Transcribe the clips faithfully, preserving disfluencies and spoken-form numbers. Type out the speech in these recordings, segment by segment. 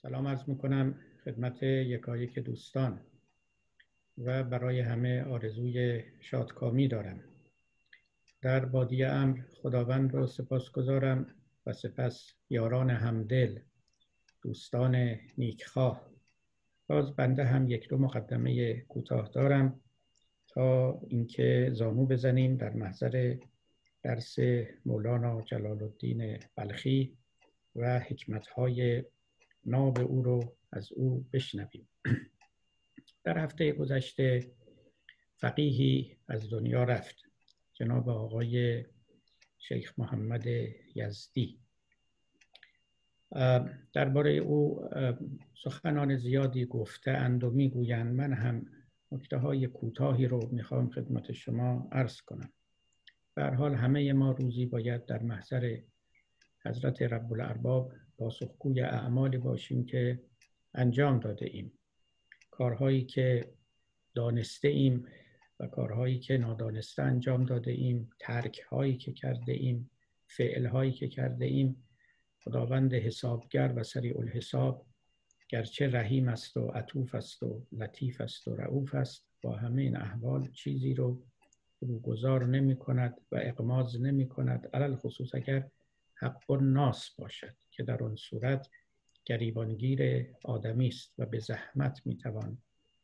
سلام عرض میکنم خدمت یکایک دوستان و برای همه آرزوی شادکامی دارم. در بادی امر خداوند رو سپاس گذارم و سپس یاران همدل، دوستان نیکخواه. باز بنده هم یک دو مقدمه کوتاه دارم تا اینکه زانو بزنیم در محضر درس مولانا جلال الدین بلخی و حکمت‌های ناب او رو از او بشنویم. در هفته گذشته فقیهی از دنیا رفت، جناب آقای شیخ محمد یزدی. درباره او سخنان زیادی گفته اند و میگویند. من هم نکته های کوتاهی رو میخوام خدمت شما عرض کنم. به هر حال همه ما روزی باید در محضر حضرت رب الارباب پاسخگوی اعمالی باشیم که انجام داده ایم. کارهایی که دانسته ایم و کارهایی که نادانسته انجام داده ایم، ترکهایی که کرده ایم، فعلهایی که کرده ایم. خداوند حسابگر و سریع الحساب گرچه رحیم است و عطوف است و لطیف است و رؤوف است، با همه این احوال چیزی رو فروگذار نمی کند و اغماض نمی کند، علل خصوص اگر حق الناس باشد که در آن صورت گریبانگیر آدمی است و به زحمت می توان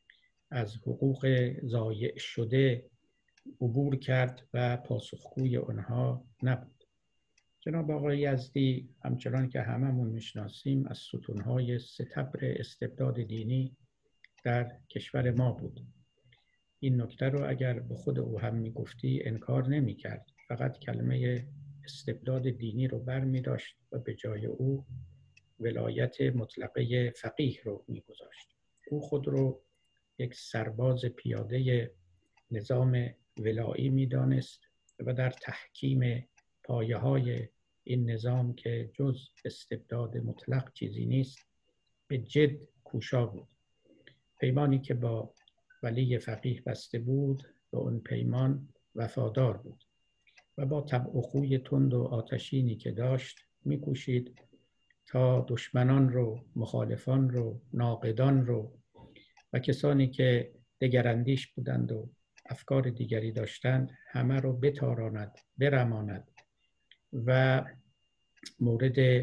از حقوق ضایع شده عبور کرد و پاسخگوی آنها نبود. جناب آقای یزدی همچنان که هممون میشناسیم از ستونهای ستبر استبداد دینی در کشور ما بود. این نکته رو اگر به خود او هم میگفتی انکار نمی کرد، فقط کلمه استبداد دینی رو بر می داشت و به جای او ولایت مطلقه فقیه رو می گذاشت. او خود رو یک سرباز پیاده نظام ولایی می دانست و در تحکیم پایه های این نظام که جز استبداد مطلق چیزی نیست به جد کوشا بود. پیمانی که با ولی فقیه بسته بود به اون پیمان وفادار بود و با طبع و خوی تند و آتشینی که داشت می‌کوشید تا دشمنان رو، مخالفان رو، ناقدان رو و کسانی که دگراندیش بودند و افکار دیگری داشتند همه رو بتاراند، برماند و مورد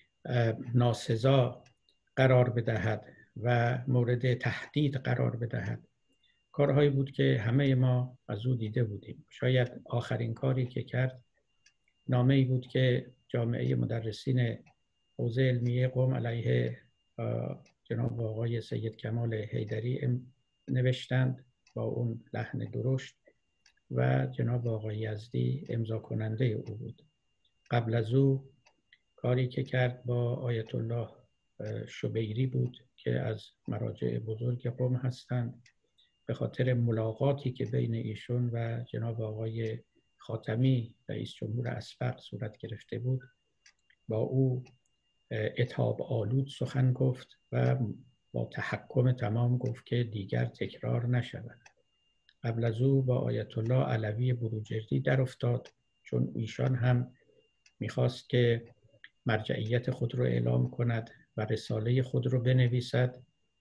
ناسزا قرار بدهد و مورد تهدید قرار بدهد. کارهایی بود که همه ما از او دیده بودیم. شاید آخرین کاری که کرد نامه‌ای بود که جامعه مدرسین حوزه علمیه قم علیه جناب آقای سید کمال حیدری نوشتند با اون لحن درشت و جناب آقای یزدی امضا کننده او بود. قبل از او کاری که کرد با آیت الله شبیری بود که از مراجع بزرگ قم هستند. به خاطر ملاقاتی که بین ایشون و جناب آقای خاتمی رئیس جمهور اسبق صورت گرفته بود با او عتاب آلود سخن گفت و با تحکم تمام گفت که دیگر تکرار نشود. قبل از او با آیت الله علوی بروجردی در افتاد، چون ایشان هم میخواست که مرجعیت خود رو اعلام کند و رساله خود رو بنویسد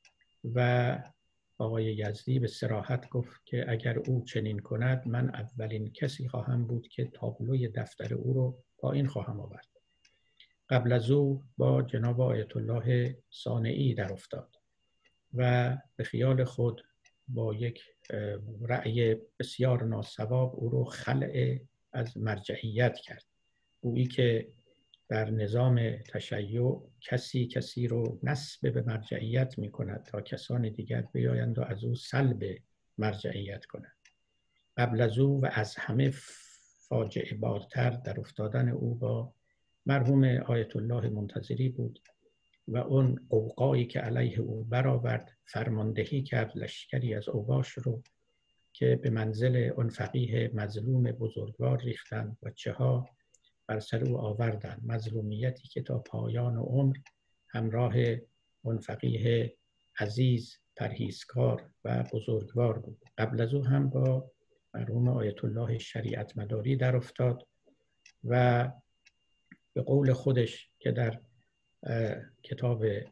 و آقای یزدی به صراحت گفت که اگر او چنین کند من اولین کسی خواهم بود که تابلوی دفتر او رو پایین خواهم آورد. قبل از او با جناب آیت الله صانعی در افتاد و به خیال خود با یک رأی بسیار ناصواب او رو خلع از مرجعیت کرد. گویی که در نظام تشیع کسی کسی رو نسب به مرجعیت می کند تا کسان دیگر بیایند و از او سلب مرجعیت کنند. قبل از او و از همه فاجعه بارتر در افتادن او با مرحوم آیت الله منتظری بود و اون قوقایی که علیه او برآورد، فرماندهی کرد لشکری از اوباش رو که به منزل اون فقیه مظلوم بزرگوار ریختند و چه ها بر سر او آوردند. مظلومیتی که تا پایان عمر همراه اون فقیه عزیز، پرهیزکار و بزرگوار بود. قبل از او هم با مرحوم آیت الله شریعت مداری در افتاد و به قول خودش که در کتاب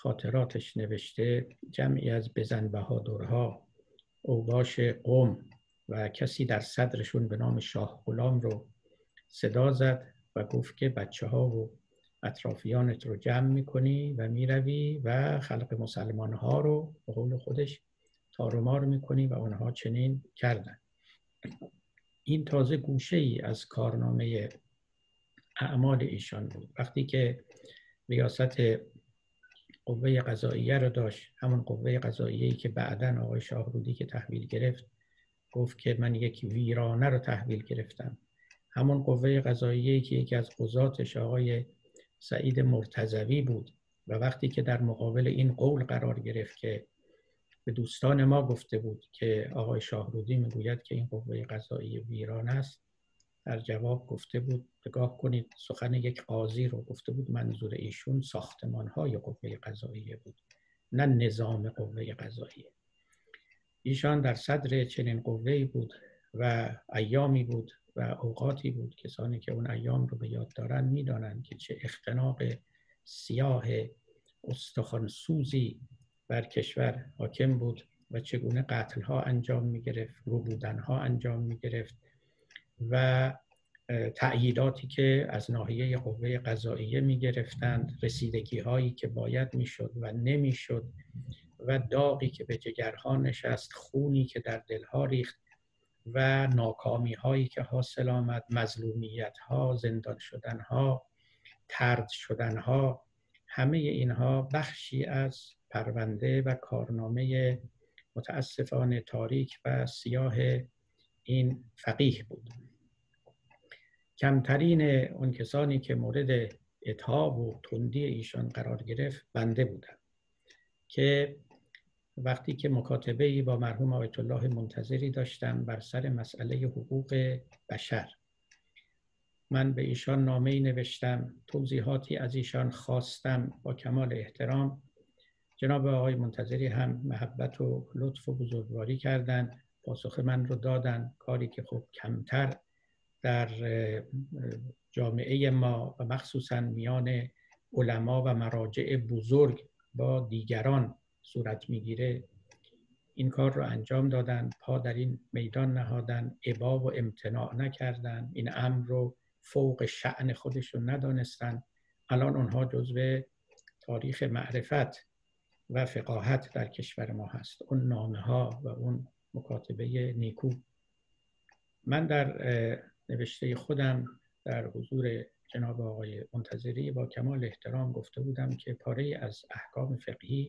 خاطراتش نوشته جمعی از بزن بهادرها، اوباش قم و کسی در صدرشون به نام شاه غلام رو صدا زد و گفت که بچه ها و اطرافیانت رو جمع میکنی و میروی و خلق مسلمان ها رو به قول خودش تارومار میکنی و اونها چنین کردن. این تازه گوشه ای از کارنامه اعمال ایشان بود. وقتی که ریاست قوه قضاییه رو داشت، همون قوه قضاییه‌ای که بعداً آقای شاهرودی که تحویل گرفت گفت که من یک ویرانه رو تحویل گرفتم، همون قوه قضاییه‌ای که یکی از قضاتش آقای سعید مرتضوی بود و وقتی که در مقابل این قول قرار گرفت که به دوستان ما گفته بود که آقای شاهرودی میگوید که این قوه قضاییه ویرانه است، در جواب گفته بود نگاه کنید سخن یک قاضی رو، گفته بود منظور ایشون ساختمان‌های قوه قضاییه بود نه نظام قوه قضاییه. ایشان در صدر چنین قوه‌ای بود و ایامی بود و اوقاتی بود، کسانی که اون ایام رو به یاد دارن میدانند که چه اختناق سیاه استخوان‌سوزی بر کشور حاکم بود و چگونه قتل‌ها انجام می‌گرفت، ربودن‌ها انجام می‌گرفت و تأییداتی که از ناحیه قوه قضاییه می‌گرفتند، رسیدگی‌هایی که باید می‌شد و نمی‌شد و داغی که به جگرها نشست، خونی که در دلها ریخت و ناکامی‌هایی که حاصل آمد، مظلومیت‌ها، زندان شدن‌ها، طرد شدن‌ها، همه اینها بخشی از پرونده و کارنامه متاسفانه تاریک و سیاه این فقیه بود. کمترین اون کسانی که مورد عتاب و تندی ایشان قرار گرفت بنده بودم که وقتی که مکاتبه‌ای با مرحوم آیت الله منتظری داشتم بر سر مسئله حقوق بشر، من به ایشان نامه‌ای نوشتم، توضیحاتی از ایشان خواستم با کمال احترام. جناب آقای منتظری هم محبت و لطف و بزرگواری کردند، پاسخ من رو دادن، کاری که خب کمتر در جامعه ما و مخصوصا میان علما و مراجع بزرگ با دیگران صورت میگیره. این کار رو انجام دادن، پا در این میدان نهادن، ابا و امتناع نکردن، این امر رو فوق شأن خودشون ندانستن. الان اونها جزو تاریخ معرفت و فقاهت در کشور ما هست، اون نامه ها و اون مکاتبه نیکو. من در نوشته خودم در حضور جناب آقای منتظری با کمال احترام گفته بودم که پاره از احکام فقهی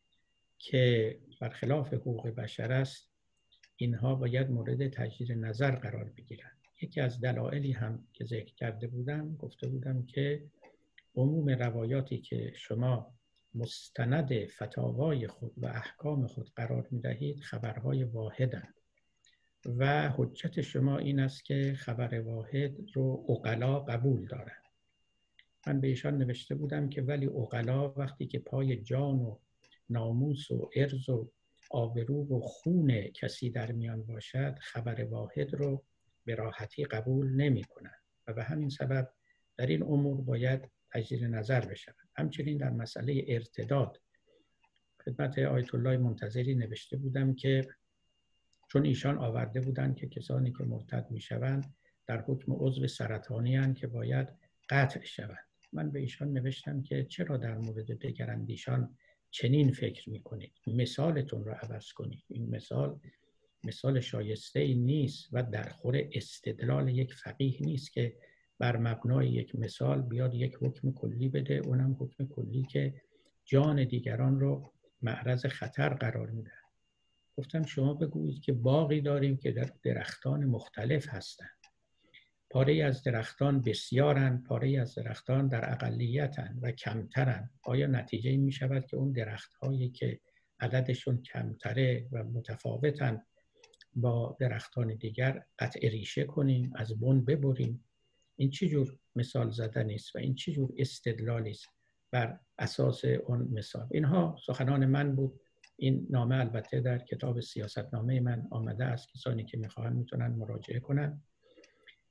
که برخلاف حقوق بشر است، اینها باید مورد تجدید نظر قرار بگیرند. یکی از دلایلی هم که ذکر کرده بودم، گفته بودم که عموم روایاتی که شما مستند فتاوای خود و احکام خود قرار می‌دهید خبرهای واحدند و حجت شما این است که خبر واحد رو عقلا قبول دارند. من به ایشان نوشته بودم که ولی عقلا وقتی که پای جان و ناموس و عرض و آبرو و خون کسی در میان باشد، خبر واحد رو به راحتی قبول نمی کنند و به همین سبب در این امور باید تجدید نظر بشود. همچنین در مسئله ارتداد خدمت آیت الله منتظری نوشته بودم که چون ایشان آورده بودند که کسانی که مرتد می شوند در حکم عضو سرطانی هستند که باید قطع شوند. من به ایشان نوشتم که چرا در مورد دگراندیشان چنین فکر می کنید؟ مثالتون رو عوض کنید. این مثال مثال شایسته ای نیست و در خور استدلال یک فقیه نیست که بر مبنای یک مثال بیاد یک حکم کلی بده، اونم حکم کلی که جان دیگران رو معرض خطر قرار میده. گفتم شما بگویید که باغی داریم که در درختان مختلف هستند، پاره از درختان بسیارند، پاره از درختان در اقلیتند و کمترند. آیا نتیجه این می شود که اون درخت‌هایی که عددشون کمتره و متفاوتند با درختان دیگر قطع ریشه کنیم، از بن ببریم؟ این چه جور مثال زدنی است و این چه جور استدلالی است بر اساس اون مثال؟ اینها سخنان من بود. این نامه البته در کتاب سیاستنامه من آمده است، کسانی که میخواهند میتونن مراجعه کنن.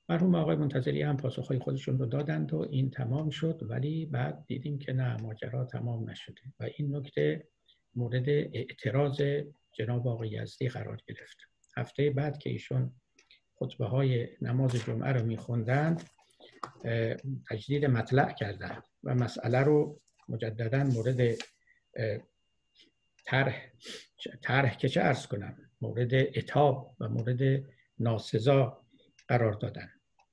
مرحوم آقای منتظری هم پاسخهای خودشون رو دادند و این تمام شد، ولی بعد دیدیم که نه، ماجرا تمام نشده و این نکته مورد اعتراض جناب آقای یزدی قرار گرفت. هفته بعد که ایشون خطبه های نماز جمعه رو میخوندند تجدید مطلع کردند و مسئله رو مجددا مورد طرح طرح که چه عرض کنم، مورد عتاب و مورد ناسزا قرار دادن.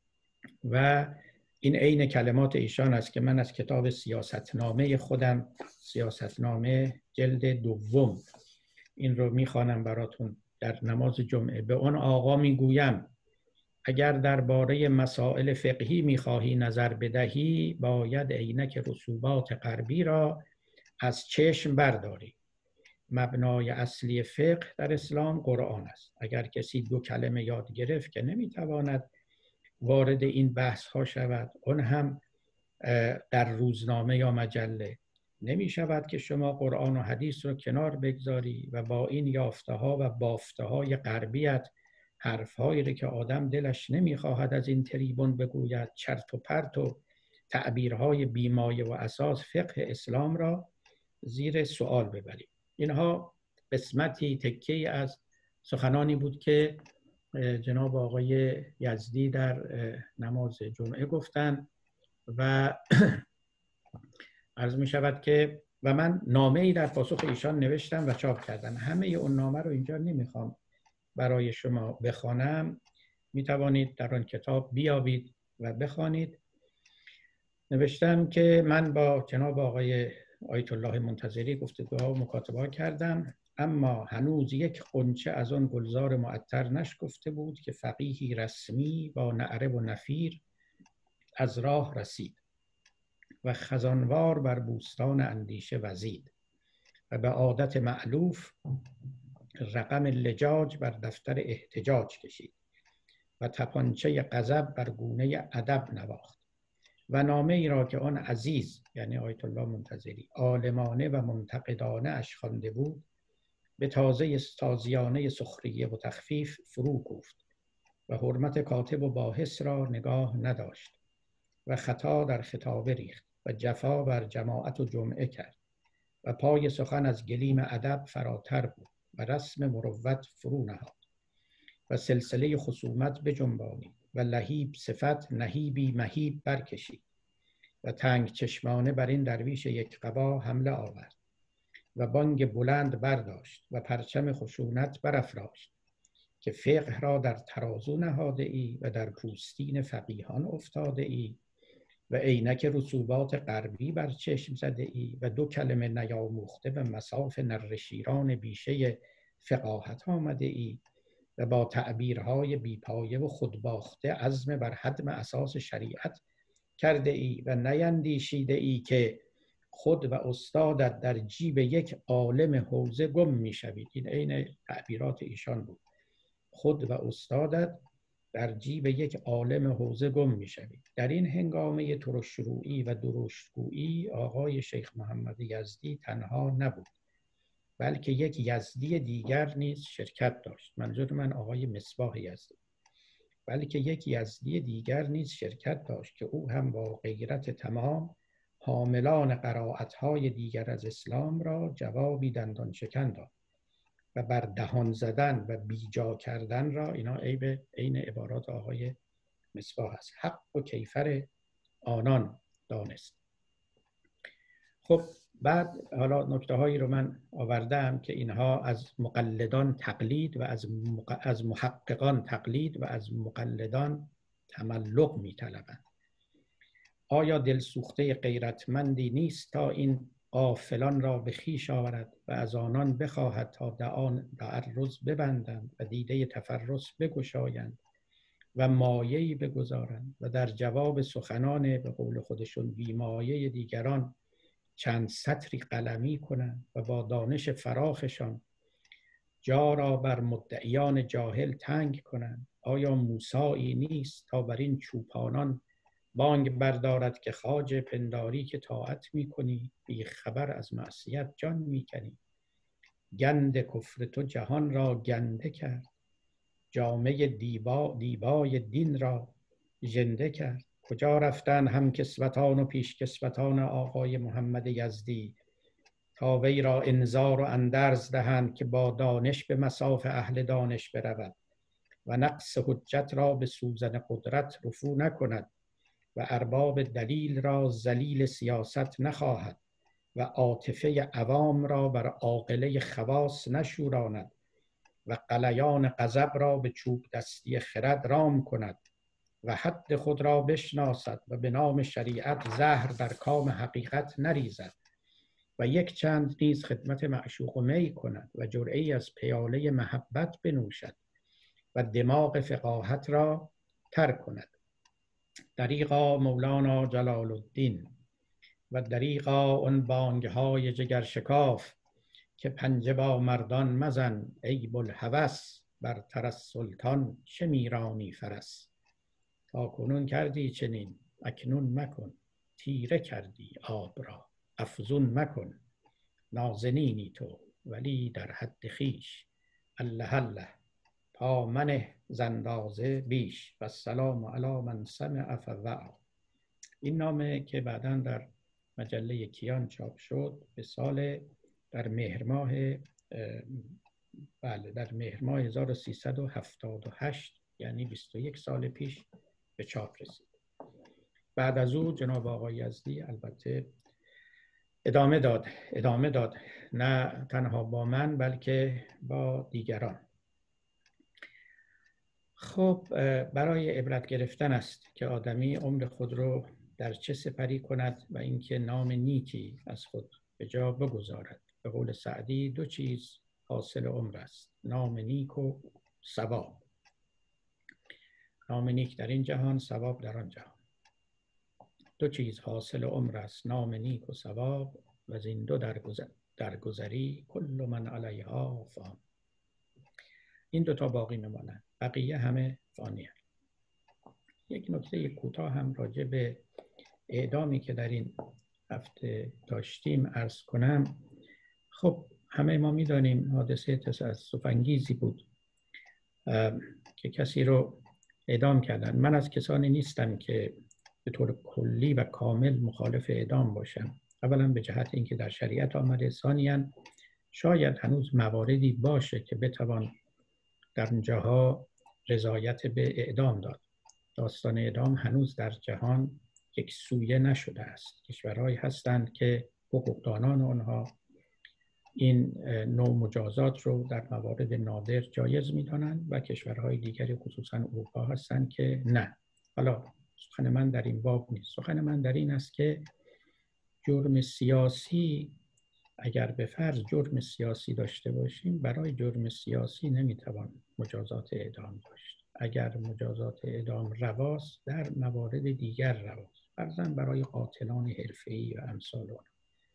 و این عین کلمات ایشان است که من از کتاب سیاستنامه خودم، سیاستنامه جلد دوم، این رو میخوانم براتون. در نماز جمعه به اون آقا میگویم اگر درباره مسائل فقهی میخواهی نظر بدهی، باید عینک رسوبات غربی را از چشم برداری. مبنای اصلی فقه در اسلام قرآن است. اگر کسی دو کلمه یاد گرفت که نمیتواند وارد این بحث ها شود، اون هم در روزنامه یا مجله، نمی شود که شما قرآن و حدیث رو کنار بگذاری و با این یافته ها و بافته های غربیت حرف هایی رو که آدم دلش نمی خواهد از این تریبون بگوید، چرت و پرت و تعبیرهای بیمایه و اساس فقه اسلام را زیر سوال ببرید. اینها قسمتی تکی از سخنانی بود که جناب آقای یزدی در نماز جمعه گفتند و عرض می شود که و من نامه ای در پاسخ ایشان نوشتم و چاپ کردم. همه اون نامه رو اینجا نمیخوام برای شما بخوانم، می توانید در آن کتاب بیابید و بخوانید. نوشتم که من با جناب آقای آیت الله منتظری گفتگوها و مکاتبه کردم، اما هنوز یک غنچه از آن گلزار معطر نشکفته بود که فقیهی رسمی با نعره و نفیر از راه رسید و خزانوار بر بوستان اندیشه وزید و به عادت مألوف رقم لجاج بر دفتر احتجاج کشید و تپانچه غضب بر گونه ادب نواخت و نامه ای را که آن عزیز یعنی آیت الله منتظری عالمانه و منتقدانه اش خوانده بود به تازه تازیانه سخریه و تخفیف فرو گفت و حرمت کاتب و باحث را نگاه نداشت و خطا در خطابه ریخت و جفا بر جماعت و جمعه کرد و پای سخن از گلیم ادب فراتر بود و رسم مروت فرو نهاد و سلسله خصومت بجنبانید و لهیب صفت نهیبی مهیب برکشید و تنگ چشمانه بر این درویش یک قبا حمله آورد و بانگ بلند برداشت و پرچم خشونت برافراشت که فقه را در ترازو نهاده ای و در پوستین فقیهان افتاده ای و عینک رسوبات غربی بر چشم زده ای و دو کلمه نیاموخته به مصاف نره شیران بیشه فقاهت آمده ای و با تعبیرهای بیپایه و خودباخته عزم بر هدم اساس شریعت کرده ای و نیندیشیده ای که خود و استادت در جیب یک عالم حوزه گم می شوید. این عین تعبیرات ایشان بود. خود و استادت در جیب یک عالم حوزه گم می شوید. در این هنگامه ترشرویی و درشتگویی آقای شیخ محمد یزدی تنها نبود، بلکه یک یزدی دیگر نیز شرکت داشت. منظور من آقای مصباح یزدی. بلکه یک یزدی دیگر نیز شرکت داشت که او هم با غیرت تمام حاملان قرائت‌های دیگر از اسلام را جوابی دندان شکن داد و بر دهان زدن و بیجا کردن را، اینا عیب عین عبارات آقای مصباح است، حق و کیفر آنان دانست. خب بعد حالا نکته هایی رو من آوردم که اینها از مقلدان تقلید و از مق... از محققان تقلید و از مقلدان تملق می طلبند. آیا دلسوخته غیرتمندی نیست تا این غافلان را به خویش آورد و از آنان بخواهد تا دهان تعرض ببندند و دیده تفرس بگشایند و مایه‌ای بگذارند و در جواب سخنان به قول خودشون بیمایه دیگران چند سطری قلمی کنند و با دانش فراخشان جا را بر مدعیان جاهل تنگ کنند؟ آیا موسایی نیست تا بر این چوپانان بانگ بردارد که خواجه پنداری که طاعت می کنی بی خبر از معصیت جان می کنی؟ گند کفر تو جهان را گنده کرد، جامعه دیبا دیبای دین را ژنده کرد. کجا رفتن هم کسوتان و پیش کسوتان آقای محمد یزدی تا وی را انذار و اندرز دهند که با دانش به مصاف اهل دانش برود و نقص حجت را به سوزن قدرت رفو نکند و ارباب دلیل را ذلیل سیاست نخواهد و عاطفه عوام را بر عاقله خواص نشوراند و قلیان غضب را به چوب دستی خرد رام کند و حد خود را بشناسد و به نام شریعت زهر در کام حقیقت نریزد و یک چند نیز خدمت معشوق و می کند و جرعه‌ای از پیاله محبت بنوشد و دماغ فقاهت را ترک کند. دریغا مولانا جلال الدین و دریغا اون بانگهای جگرشکاف که پنجه با مردان مزن ای بوالهوس برتر از سلطان چه میرانی فرس. تا کنون کردی چنین اکنون مکن، تیره کردی آب را افزون مکن. نازنینی تو ولی در حد خویش، الله الله پا منه زندازه بیش و السلام علی من سمع فوعی. این نامه که بعداً در مجله کیان چاپ شد به سال در مهر ماه بله در مهر ماه هزار و سیصد و هفتاد و هشت یعنی بیست و یک سال پیش به چاپ رسید. بعد از او جناب آقای یزدی البته ادامه داد ادامه داد نه تنها با من بلکه با دیگران. خب برای عبرت گرفتن است که آدمی عمر خود رو در چه سپری کند و اینکه نام نیکی از خود به جا بگذارد. به قول سعدی دو چیز حاصل عمر است، نام نیک و ثواب. نام نیک در این جهان، ثواب در آن جهان. دو چیز حاصل عمر است، نام نیک و ثواب، و از این دو درگذر درگذری کل من علیها فان. این دو تا باقی میمانند، بقیه همه فانی هست. یک نکته کوتاه هم راجع به اعدامی که در این هفته داشتیم عرض کنم. خب همه ما میدانیم حادثه تأسف‌انگیزی بود که کسی رو اعدام کردن. من از کسانی نیستم که به طور کلی و کامل مخالف اعدام باشم. اولا به جهت اینکه در شریعت آمده، ثانیاً شاید هنوز مواردی باشه که بتوان در اونجاها رضایت به اعدام داد. داستان اعدام هنوز در جهان یک سویه نشده است. کشورهایی هستند که حقوقدانان آنها این نوع مجازات رو در موارد نادر جایز می‌دانند و کشورهای دیگری خصوصا اروپا هستند که نه. حالا سخن من در این باب نیست. سخن من در این است که جرم سیاسی، اگر به فرض جرم سیاسی داشته باشیم، برای جرم سیاسی نمیتوان مجازات اعدام داشت. اگر مجازات اعدام رواست، در موارد دیگر رواست، فرضاً برای قاتلان حرفه‌ای و امثال آن.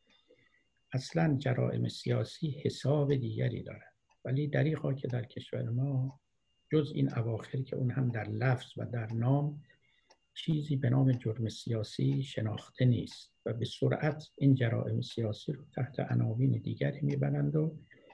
اصلاً جرائم سیاسی حساب دیگری دارد، ولی دریغا که در کشور ما جز این اواخر که اون هم در لفظ و در نام چیزی به نام جرم سیاسی شناخته نیست و به سرعت این جرائم سیاسی رو تحت عناوین دیگری میبرند و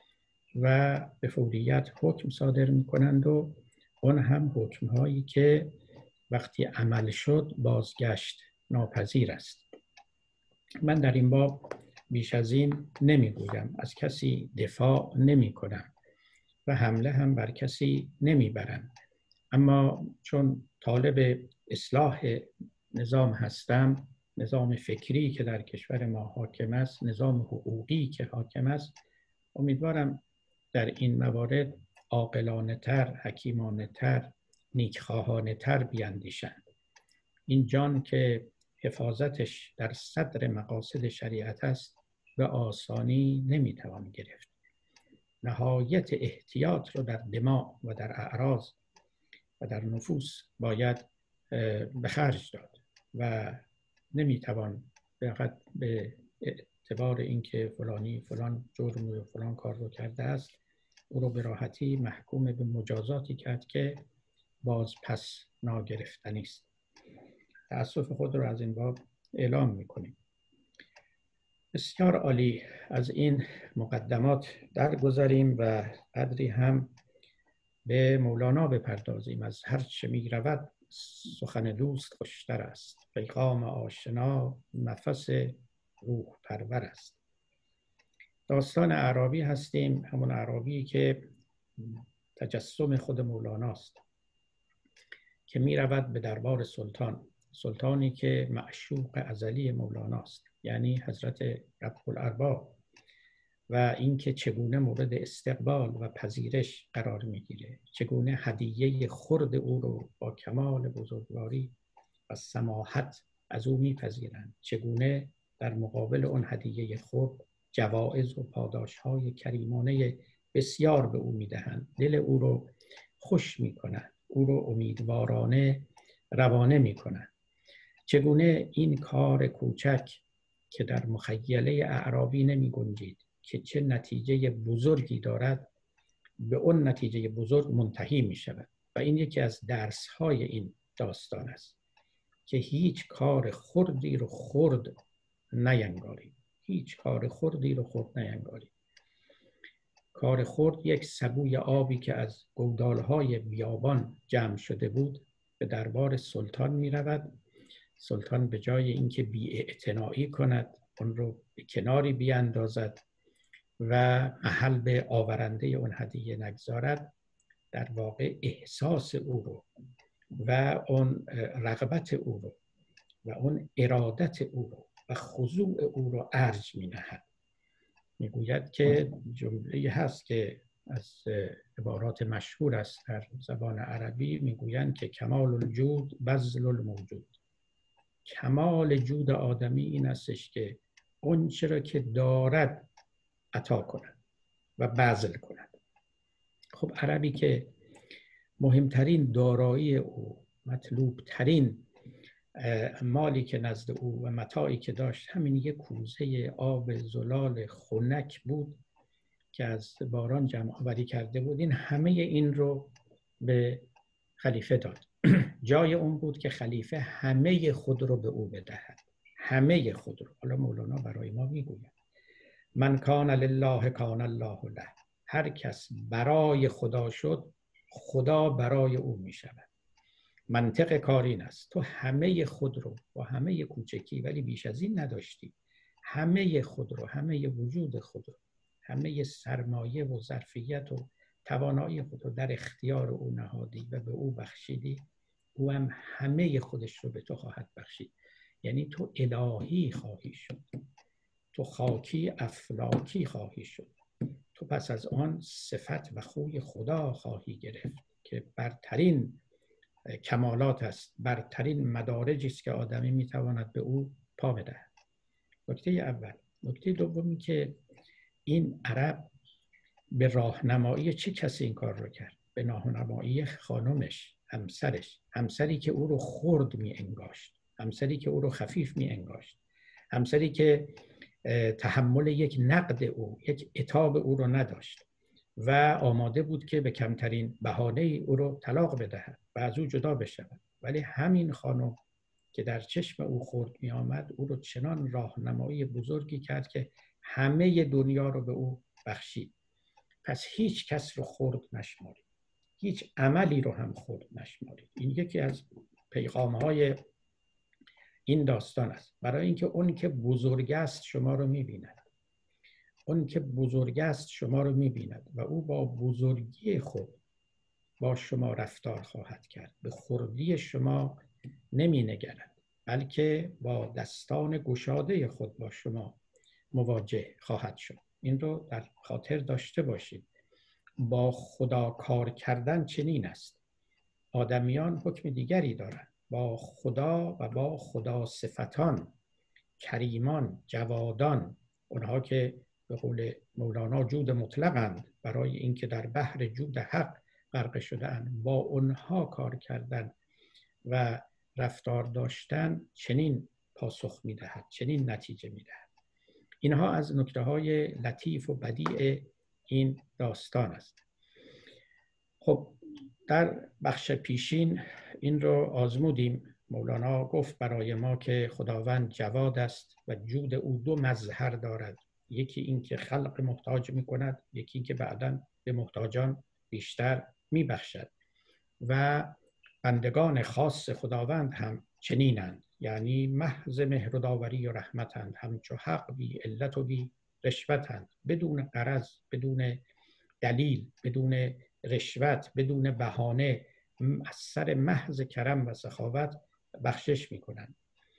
و به فوریت حکم صادر میکنند و اون هم حکمهایی که وقتی عمل شد بازگشت ناپذیر است. من در این باب بیش از این نمیگویم، از کسی دفاع نمی کنم و حمله هم بر کسی نمیبرم، اما چون طالب اصلاح نظام هستم، نظام فکری که در کشور ما حاکم است، نظام حقوقی که حاکم است، امیدوارم در این موارد عاقلانه تر، حکیمانه تر، نیکخواهانه تر بیاندیشند. این جان که حفاظتش در صدر مقاصد شریعت است به آسانی نمیتوان گرفت. نهایت احتیاط رو در دماغ و در اعراض و در نفوس باید به خرج داد و نمیتوان فقط به اعتبار اینکه فلانی فلان جرم و فلان کار رو کرده است او رو به راحتی محکوم به مجازاتی کرد که باز پس ناگرفتنی است. تأسف خود رو از این باب اعلام میکنیم. بسیار عالی، از این مقدمات درگذریم و قدری هم به مولانا بپردازیم. از هر چه می رود سخن دوست خوشتر است، پیغام آشنا نفس روح پرور است. داستان اعرابی هستیم، همون اعرابی که تجسم خود مولاناست که می رود به دربار سلطان، سلطانی که معشوق ازلی مولاناست، یعنی حضرت رب الارباب، و اینکه چگونه مورد استقبال و پذیرش قرار میگیره، چگونه هدیه خرد او رو با کمال بزرگواری و سماحت از او میپذیرند، چگونه در مقابل اون هدیه خرد جوایز و پاداش‌های کریمانه بسیار به او میدهند، دل او رو خوش میکنند، او رو امیدوارانه روانه میکنند. چگونه این کار کوچک که در مخیله اعرابی نمی گنجید که چه نتیجه بزرگی دارد، به اون نتیجه بزرگ منتهی می شود. و این یکی از درس های این داستان است که هیچ کار خردی رو خرد نینگاری، هیچ کار خردی رو خرد نینگاری. کار خرد یک سبوی آبی که از گودالهای بیابان جمع شده بود به دربار سلطان می رود. سلطان به جای اینکه بی‌اعتنایی کند، اون رو به کناری بیاندازد و محل به آورنده اون هدیه نگذارد، در واقع احساس او رو و اون رغبت او رو و اون ارادت او رو و خضوع او رو ارج می نهد. می گوید که جمله هست که از عبارات مشهور است در زبان عربی، می گویند که کمال الجود بذل الموجود. کمال جود آدمی این استش که اون چرا که دارد عطا کند و بذل کند. خب عربی که مهمترین دارایی او، مطلوب ترین مالی که نزد او و متاعی که داشت همین یک کوزه آب زلال خنک بود که از باران جمع آوری کرده بود، این همه این رو به خلیفه داد. جای اون بود که خلیفه همه خود رو به او بدهد، همه خود رو. حالا مولانا برای ما میگوید من کان لله کان الله له. هر کس برای خدا شد، خدا برای او می شود. منطق کار این است، تو همه خود رو با همه کوچکی ولی بیش از این نداشتی، همه خود رو، همه وجود خود رو، همه سرمایه و ظرفیت و توانایی خود رو در اختیار او نهادی و به او بخشیدی، او هم همه خودش رو به تو خواهد بخشید. یعنی تو الهی خواهی شد، تو خاکی افلاکی خواهی شد، تو پس از آن صفت و خوی خدا خواهی گرفت که برترین کمالات است، برترین مدارجی است که آدمی میتواند به او پا بدهد. نکته اول. نکته دومی که این عرب به راهنمایی چه کسی این کار رو کرد؟ به راهنمایی خانمش، همسرش، همسری که او رو خرد می انگاشت، همسری که او رو خفیف می انگاشت، همسری که تحمل یک نقد او، یک عتاب او رو نداشت و آماده بود که به کمترین بهانه او رو طلاق بدهد و از او جدا بشود. ولی همین خانم که در چشم او خرد می آمد، او رو چنان راهنمایی بزرگی کرد که همه دنیا رو به او بخشید. پس هیچ کس رو خرد نشمارید، هیچ عملی رو هم خرد نشمارید. این یکی از پیغام‌های این داستان است، برای اینکه اون که بزرگ است شما رو می‌بیند، اون که بزرگ است شما رو می‌بیند و او با بزرگی خود با شما رفتار خواهد کرد، به خردی شما نمی‌نگرد، بلکه با دستان گشاده خود با شما مواجه خواهد شد. این رو در خاطر داشته باشید. با خدا کار کردن چنین است. آدمیان حکم دیگری دارند. با خدا و با خدا صفتان، کریمان، جوادان، اونها که به قول مولانا جود مطلقند، برای اینکه در بحر جود حق غرق شده‌اند، با اونها کار کردن و رفتار داشتن چنین پاسخ می‌دهد، چنین نتیجه می‌دهد. اینها از نکته‌های لطیف و بدیع این داستان است. خب در بخش پیشین این رو آزمودیم. مولانا گفت برای ما که خداوند جواد است و جود او دو مظهر دارد، یکی این که خلق محتاج می کند، یکی که بعداً به محتاجان بیشتر می بخشد. و بندگان خاص خداوند هم چنینند، یعنی محض مهر و داوری و رحمتند، همچو حق بی علت و بی رشوتند، بدون غرض، بدون دلیل، بدون رشوت، بدون بهانه، از سر محض کرم و سخاوت بخشش میکنند.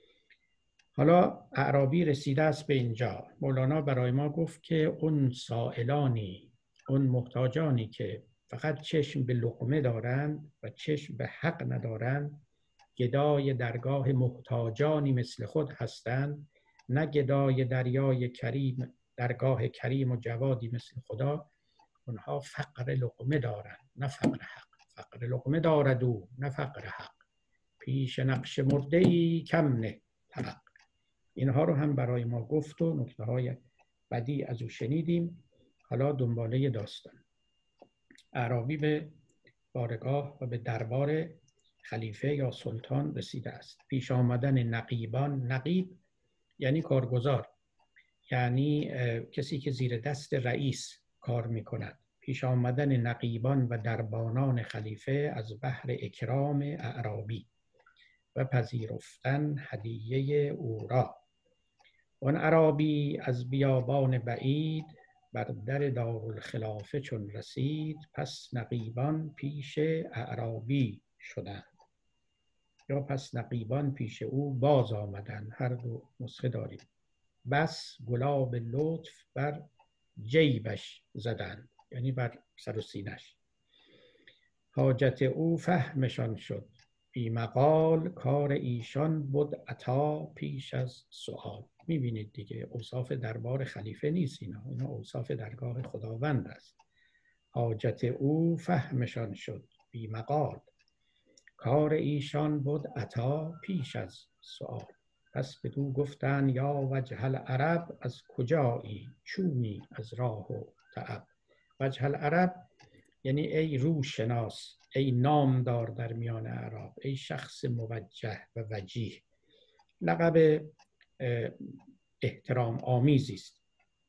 حالا اعرابی رسیده است به اینجا. مولانا برای ما گفت که اون سائلانی، اون محتاجانی که فقط چشم به لقمه دارند و چشم به حق ندارند، گدای درگاه محتاجانی مثل خود هستند، نه گدای دریای کریم، درگاه کریم و جوادی مثل خدا. اونها فقر لقمه دارند نه فقر حق. فقر لقمه دارد او نه فقر حق، پیش نقش مرده ای کم نه طبق. اینها رو هم برای ما گفت و نکته های بدی از او شنیدیم. حالا دنباله داستان. اعرابی به بارگاه و به دربار خلیفه یا سلطان رسیده است. پیش آمدن نقیبان، نقیب یعنی کارگزار، یعنی کسی که زیر دست رئیس کار میکند. پیش آمدن نقیبان و دربانان خلیفه از بحر اکرام اعرابی و پذیرفتن هدیه او را. آن اعرابی از بیابان بعید، بر در دارالخلافه چون رسید، پس نقیبان پیش اعرابی شدند، یا پس نقیبان پیش او باز آمدند. هر دو نسخه داریم. بس گلاب لطف بر جیبش زدند، یعنی بر سر و سینش. حاجت او فهمشان شد بی مقال، کار ایشان بود عطا پیش از سؤال. میبینید دیگه اوصاف دربار خلیفه نیست، اینا اینا اوصاف درگاه خداوند است. حاجت او فهمشان شد بی مقال، کار ایشان بود عطا پیش از سؤال. پس بدو گفتند یا وجه العرب، از کجایی چونی از راه و تعب. وجه العرب یعنی ای روشناس، ای نامدار در میان اعراب، ای شخص موجه و وجیه. لقب احترام آمیزی است.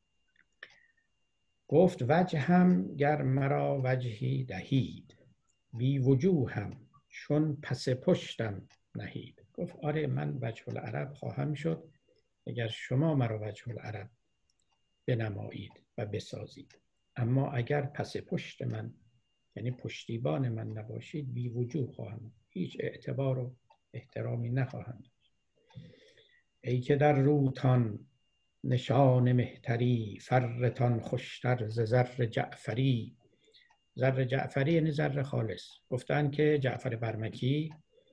گفت وجه هم گر مرا وجهی دهید، بی وجوه هم چون پس پشتم نهید. گفت آره من وجه العرب خواهم شد اگر شما مرا وجه العرب بنمایید و بسازید، اما اگر پس پشت من یعنی پشتیبان من نباشید، بی وجوه خواهم، هیچ اعتبار و احترامی نخواهم داشت. ای که در روتان نشان مهتری، فرتان خوشتر ز زر جعفری. زر جعفری یعنی زر خالص. گفتن که جعفر برمکی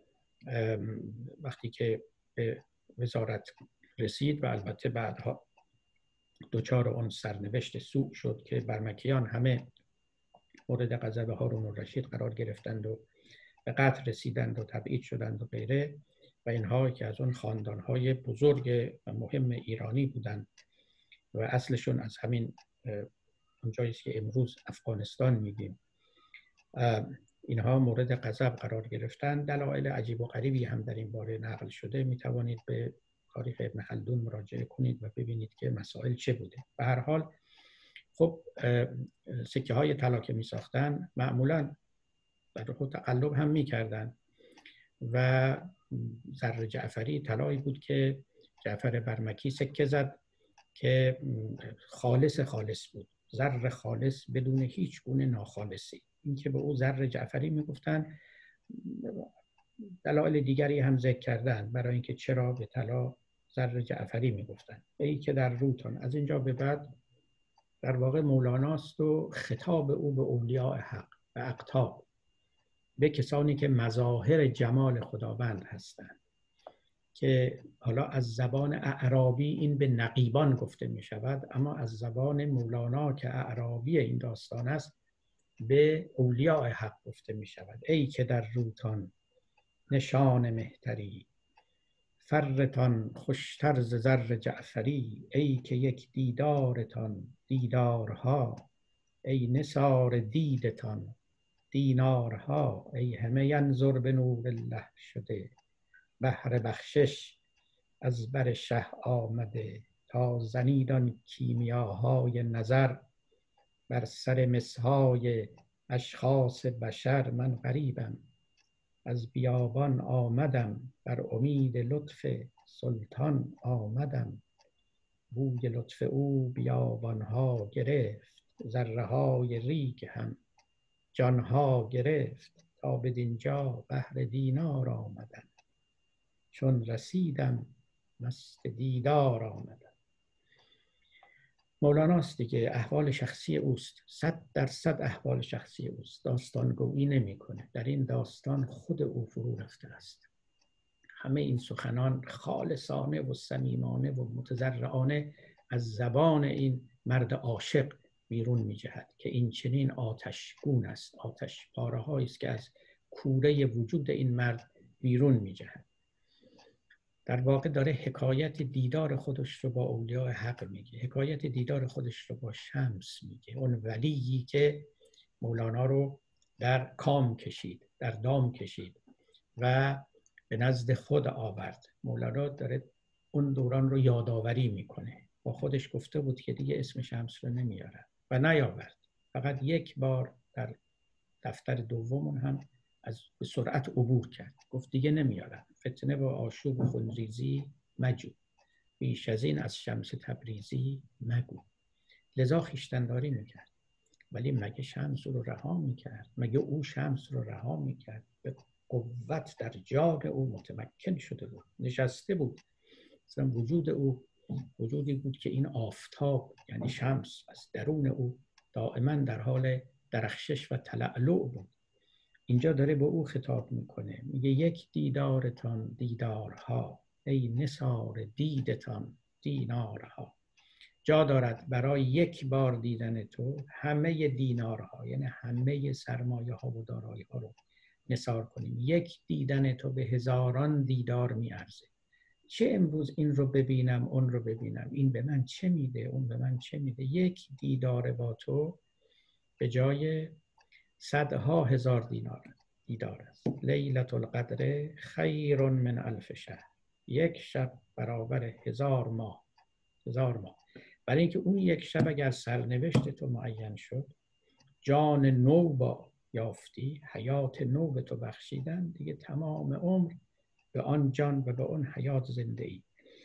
وقتی که به وزارت رسید و البته بعدها دوچار اون سرنوشت سوء شد که برمکیان همه مورد غضب هارون الرشید قرار گرفتند و به قتل رسیدند و تبعید شدند و غیره، و اینها که از اون خاندانهای بزرگ و مهم ایرانی بودند و اصلشون از همین اونجایی است که امروز افغانستان میگیم، اینها مورد غضب قرار گرفتن. دلایل عجیب و غریبی هم در این باره نقل شده. می توانید به تاریخ ابن خلدون مراجعه کنید و ببینید که مسائل چه بوده. به هر حال خب سکه های طلا که می ساختن معمولا در خود تقلب هم می کردن و زر جعفری طلایی بود که جعفر برمکی سکه زد که خالص خالص بود، زر خالص بدون هیچ گونه ناخالصی. این که به او زر جعفری میگفتن دلایل دیگری هم ذکر کردن برای اینکه چرا به طلا زر جعفری میگفتن. ای که در روتان، از اینجا به بعد در واقع مولاناست و خطاب او به اولیاء حق و اقطاب، به کسانی که مظاهر جمال خداوند هستند، که حالا از زبان اعرابی این به نقیبان گفته می شود، اما از زبان مولانا که اعرابی این داستان است به اولیاء حق گفته می شود. ای که در روتان نشان مهتری، فرتان خوشتر ز زر جعفری. ای که یک دیدارتان دیدارها، ای نثار دیدتان دینارها. ای همه ینظر به نور الله شده، بحر بخشش از بر شه آمده. تا زنید آن کیمیاهای نظر، بر سر مسهای اشخاص بشر. من غریبم از بیابان آمدم، بر امید لطف سلطان آمدم. بوی لطف او بیابانها گرفت، ذره های ریگ هم جانها گرفت. تا بدینجا بهر دینار آمدم، چون رسیدم مست دیدار آمدم. مولاناست دیگه، احوال شخصی اوست، صد درصد احوال شخصی اوست، داستان گویی نمیکنه. در این داستان خود او فرو رفته است. همه این سخنان خالصانه و صمیمانه و متضرعانه از زبان این مرد عاشق بیرون می‌جهد که این چنین آتشگون است، آتش پاره‌هایی است که از کوره وجود این مرد بیرون می‌جهد. در واقع داره حکایت دیدار خودش رو با اولیاء حق میگه، حکایت دیدار خودش رو با شمس میگه، اون ولیی که مولانا رو در کام کشید، در دام کشید و به نزد خود آورد. مولانا داره اون دوران رو یادآوری میکنه. با خودش گفته بود که دیگه اسم شمس رو نمیاره و نیاورد. فقط یک بار در دفتر دومون هم از به سرعت عبور کرد، گفت دیگه نمیارم. فتنه و آشوب و خونریزی مجو، بیش از این از شمس تبریزی مگو. لذا خویشتن‌داری میکرد. ولی مگه شمس رو رها میکرد؟ مگه او شمس رو رها میکرد؟ به قوت در جان او متمکن شده بود، نشسته بود. مثلا وجود او وجودی بود که این آفتاب یعنی شمس از درون او دائما در حال درخشش و تلألؤ بود. اینجا داره با او خطاب میکنه، میگه یک دیدارتان دیدارها، ای نثار دیدتان دینارها. جا دارد برای یک بار دیدن تو همه دینارها، یعنی همه سرمایه ها و دارایی ها رو نثار کنیم. یک دیدن تو به هزاران دیدار میارزه. چه امروز این رو ببینم اون رو ببینم، این به من چه میده اون به من چه میده. یک دیدار با تو به جای صدها هزار دینار دیدار است. لیلة القدر خیر من الف شهر، یک شب برابر هزار ماه. هزار ماه. برای اینکه اون یک شب اگر سرنوشت تو معین شد، جان نو با یافتی، حیات نو به تو بخشیدن، دیگه تمام عمر به آن جان و به اون حیات زنده ای.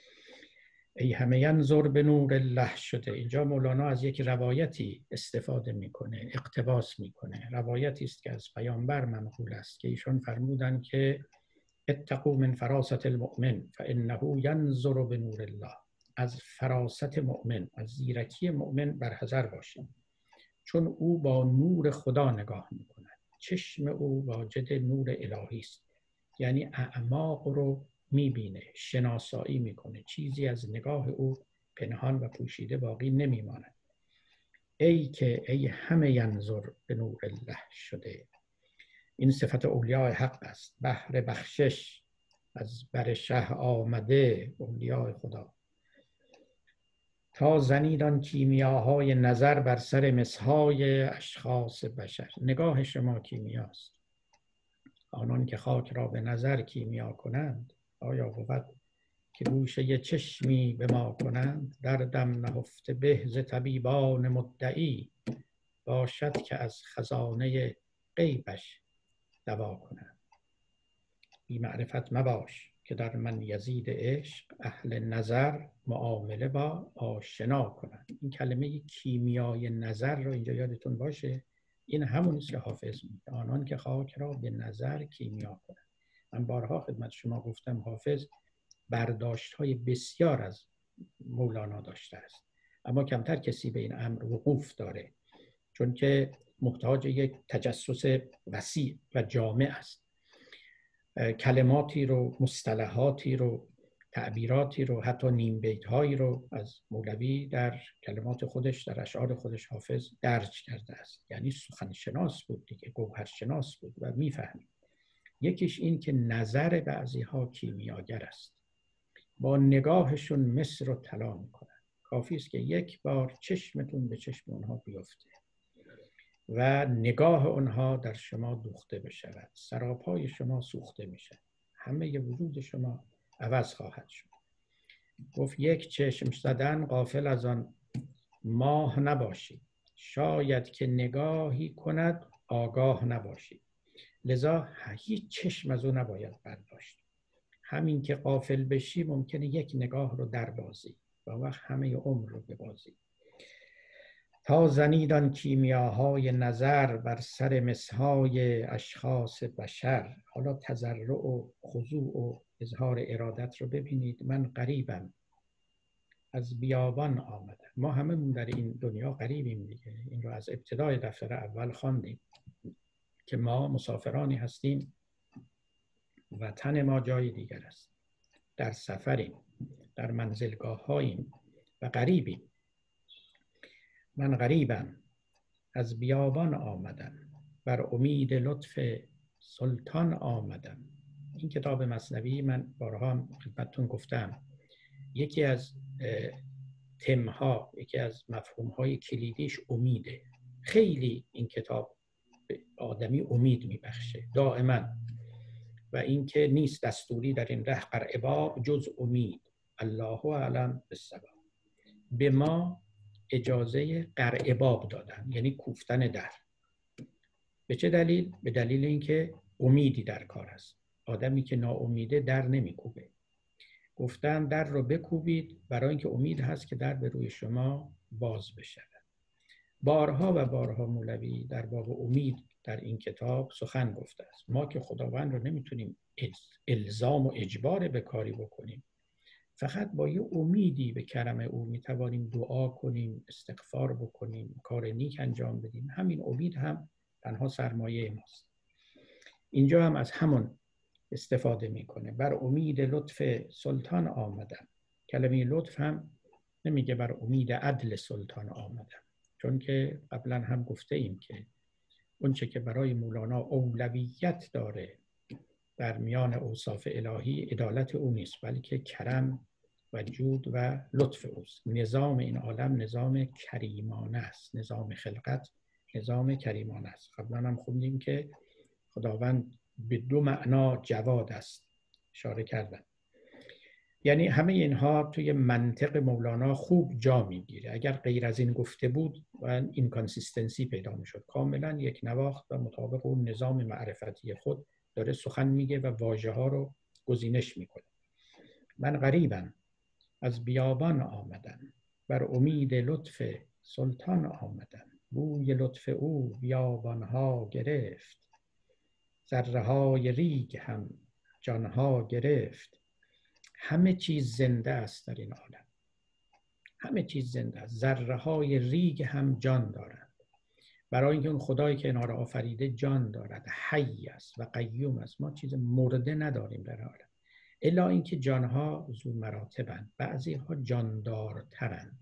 ای همه ینظر به نور الله شده. اینجا مولانا از یک روایتی استفاده میکنه، اقتباس میکنه. روایتی است که از پیامبر منقول است که ایشون فرمودن که اتقوا من فراست المؤمن فانه ینظر به نور الله. از فراست مؤمن، از زیرکی مؤمن برحذر باشید، چون او با نور خدا نگاه میکند. چشم او واجد نور الهی است، یعنی اعماق رو میبینه، شناسایی میکنه، چیزی از نگاه او پنهان و پوشیده باقی نمیماند. ای که ای همه ینظر به نور الله شده. این صفت اولیاء حق است. بحر بخشش از بر شه آمده اولیاء خدا. تا زنید آن کیمیاهای نظر بر سر مسهای اشخاص بشر. نگاه شما کیمیاست. آنان که خاک را به نظر کیمیا کنند، آیا بود که گوشه چشمی به ما کنند؟ دردم نهفته به ز طبیبان مدعی، باشد که از خزانه غیبش دوا کنند. بی معرفت مباش که در من یزید عشق، اهل نظر معامله با آشنا کنند. این کلمه کیمیای نظر رو اینجا یادتون باشه، این همونیست که حافظ میگه، آنان که خاک را به نظر کیمیا کنند. من بارها خدمت شما گفتم حافظ برداشت های بسیار از مولانا داشته است، اما کمتر کسی به این امر وقوف داره، چون که محتاج یک تجسس وسیع و جامع است. کلماتی رو، مصطلحاتی رو، تعبیراتی رو، حتی نیم بیت هایی رو از مولوی در کلمات خودش، در اشعار خودش حافظ درج کرده است. یعنی سخن شناس بود دیگه، گوهر شناس بود و میفهمید. یکیش این که نظر بعضی ها کیمیاگر است، با نگاهشون مصر رو طلا میکنن. کافی است که یک بار چشمتون به چشم اونها بیفته و نگاه اونها در شما دوخته بشود، سراپای شما سوخته میشه، همه وجود شما عوض خواهد شد. گفت یک چشم زدن غافل از آن ماه نباشی، شاید که نگاهی کند آگاه نباشی. لذا هیچ چشم از او نباید برداشت. همین که غافل بشی ممکنه یک نگاه رو در بازی و وقت همه عمر رو ببازی. تا زنید آن کیمیاهای نظر بر سر مسهای اشخاص بشر. حالا تضرع و خضوع و اظهار ارادت رو ببینید. من غریبم، از بیابان آمدم. ما هممون در این دنیا غریبیم دیگه. این رو از ابتدای دفتر اول خواندیم که ما مسافرانی هستیم، وطن ما جای دیگر است، در سفریم، در منزلگاه هاییم و غریبیم. من غریبم، از بیابان آمدم، بر امید لطف سلطان آمدم. این کتاب مثنوی من بارها خدمتتون گفتم، یکی از تمها، یکی از مفهومهای کلیدیش امیده. خیلی این کتاب به آدمی امید میبخشه دائما، و اینکه نیست دستوری در این ره قرعباب جز امید، الله اعلم بالصواب. به ما اجازه قرعباب دادن، یعنی کوفتن در. به چه دلیل؟ به دلیل اینکه امیدی در کار است. آدمی که ناامیده در نمیکوبه. گفتن در رو بکوبید برای اینکه امید هست که در به روی شما باز بشه. بارها و بارها مولوی در باب امید در این کتاب سخن گفته است. ما که خداوند رو نمیتونیم الزام و اجبار به کاری بکنیم، فقط با یه امیدی به کرم او میتوانیم دعا کنیم، استغفار بکنیم، کار نیک انجام بدیم. همین امید هم تنها سرمایه ماست. اینجا هم از همون استفاده میکنه. بر امید لطف سلطان آمدم. کلمه لطف هم نمیگه بر امید عدل سلطان آمدم، چون که قبلا هم گفته ایم که اون چه که برای مولانا اولویت داره در میان اوصاف الهی عدالت او نیست، بلکه کرم و جود و لطف اوست. نظام این عالم نظام کریمانه است، نظام خلقت نظام کریمانه است. قبلا هم خوندیم که خداوند به دو معنا جواد است، اشاره کردم. یعنی همه اینها توی منطق مولانا خوب جا میگیره. اگر غیر از این گفته بود و این کانسیستنسی پیدا میشد، کاملا یک نواخت و مطابق اون نظام معرفتی خود داره سخن میگه و واژه ها رو گزینش میکنه. من غریبم، از بیابان آمدم، بر امید لطف سلطان آمدم. بوی لطف او بیابان ها گرفت، ذره های ریگ هم جان ها گرفت. همه چیز زنده است در این عالم، همه چیز زنده است. ذره های ریگ هم جان دارند، برای اینکه اون خدایی که اینا را آفریده جان دارد، حی است و قیوم است. ما چیز مرده نداریم در عالم، الا اینکه جانها ذو مراتبند، بعضی ها جاندارترند.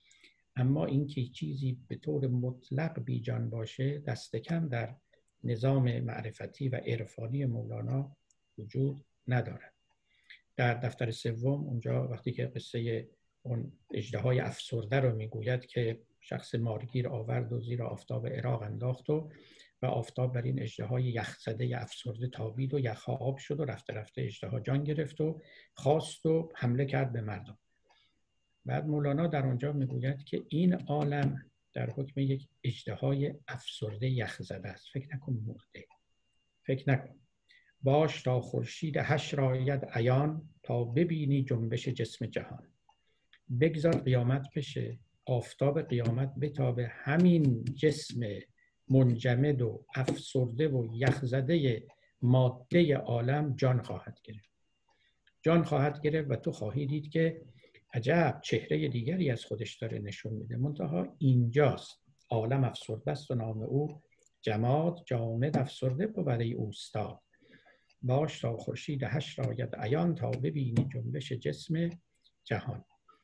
اما اینکه چیزی به طور مطلق بی جان باشه دست کم در نظام معرفتی و عرفانی مولانا وجود ندارد. در دفتر سوم اونجا وقتی که قصه اون اژدهای افسرده رو میگوید که شخص مارگیر آورد و زیر آفتاب عراق انداخت و و آفتاب بر این اژدهای یخزده افسرده تابید و یخها آب شد و رفته رفته اژدها جان گرفت و خواست و حمله کرد به مردم. بعد مولانا در اونجا میگوید که این عالم در حکم یک اژدهای افسرده یخزده است. فکر نکن مرده، فکر نکن. باش تا خورشید حشر آید عیان، تا ببینی جنبش جسم جهان. بگذار قیامت بشه، آفتاب قیامت بتابه، همین جسم منجمد و افسرده و یخزده ماده عالم جان خواهد گرفت. جان خواهد گرفت و تو خواهی دید که عجب چهره دیگری از خودش داره نشون میده. منتها اینجاست. عالم افسرده است و نام او جماد، جامد افسرده بود برای اوستاد. باش تا خورشید حشر آید عیان، تا ببینی جنبش جسم جهان.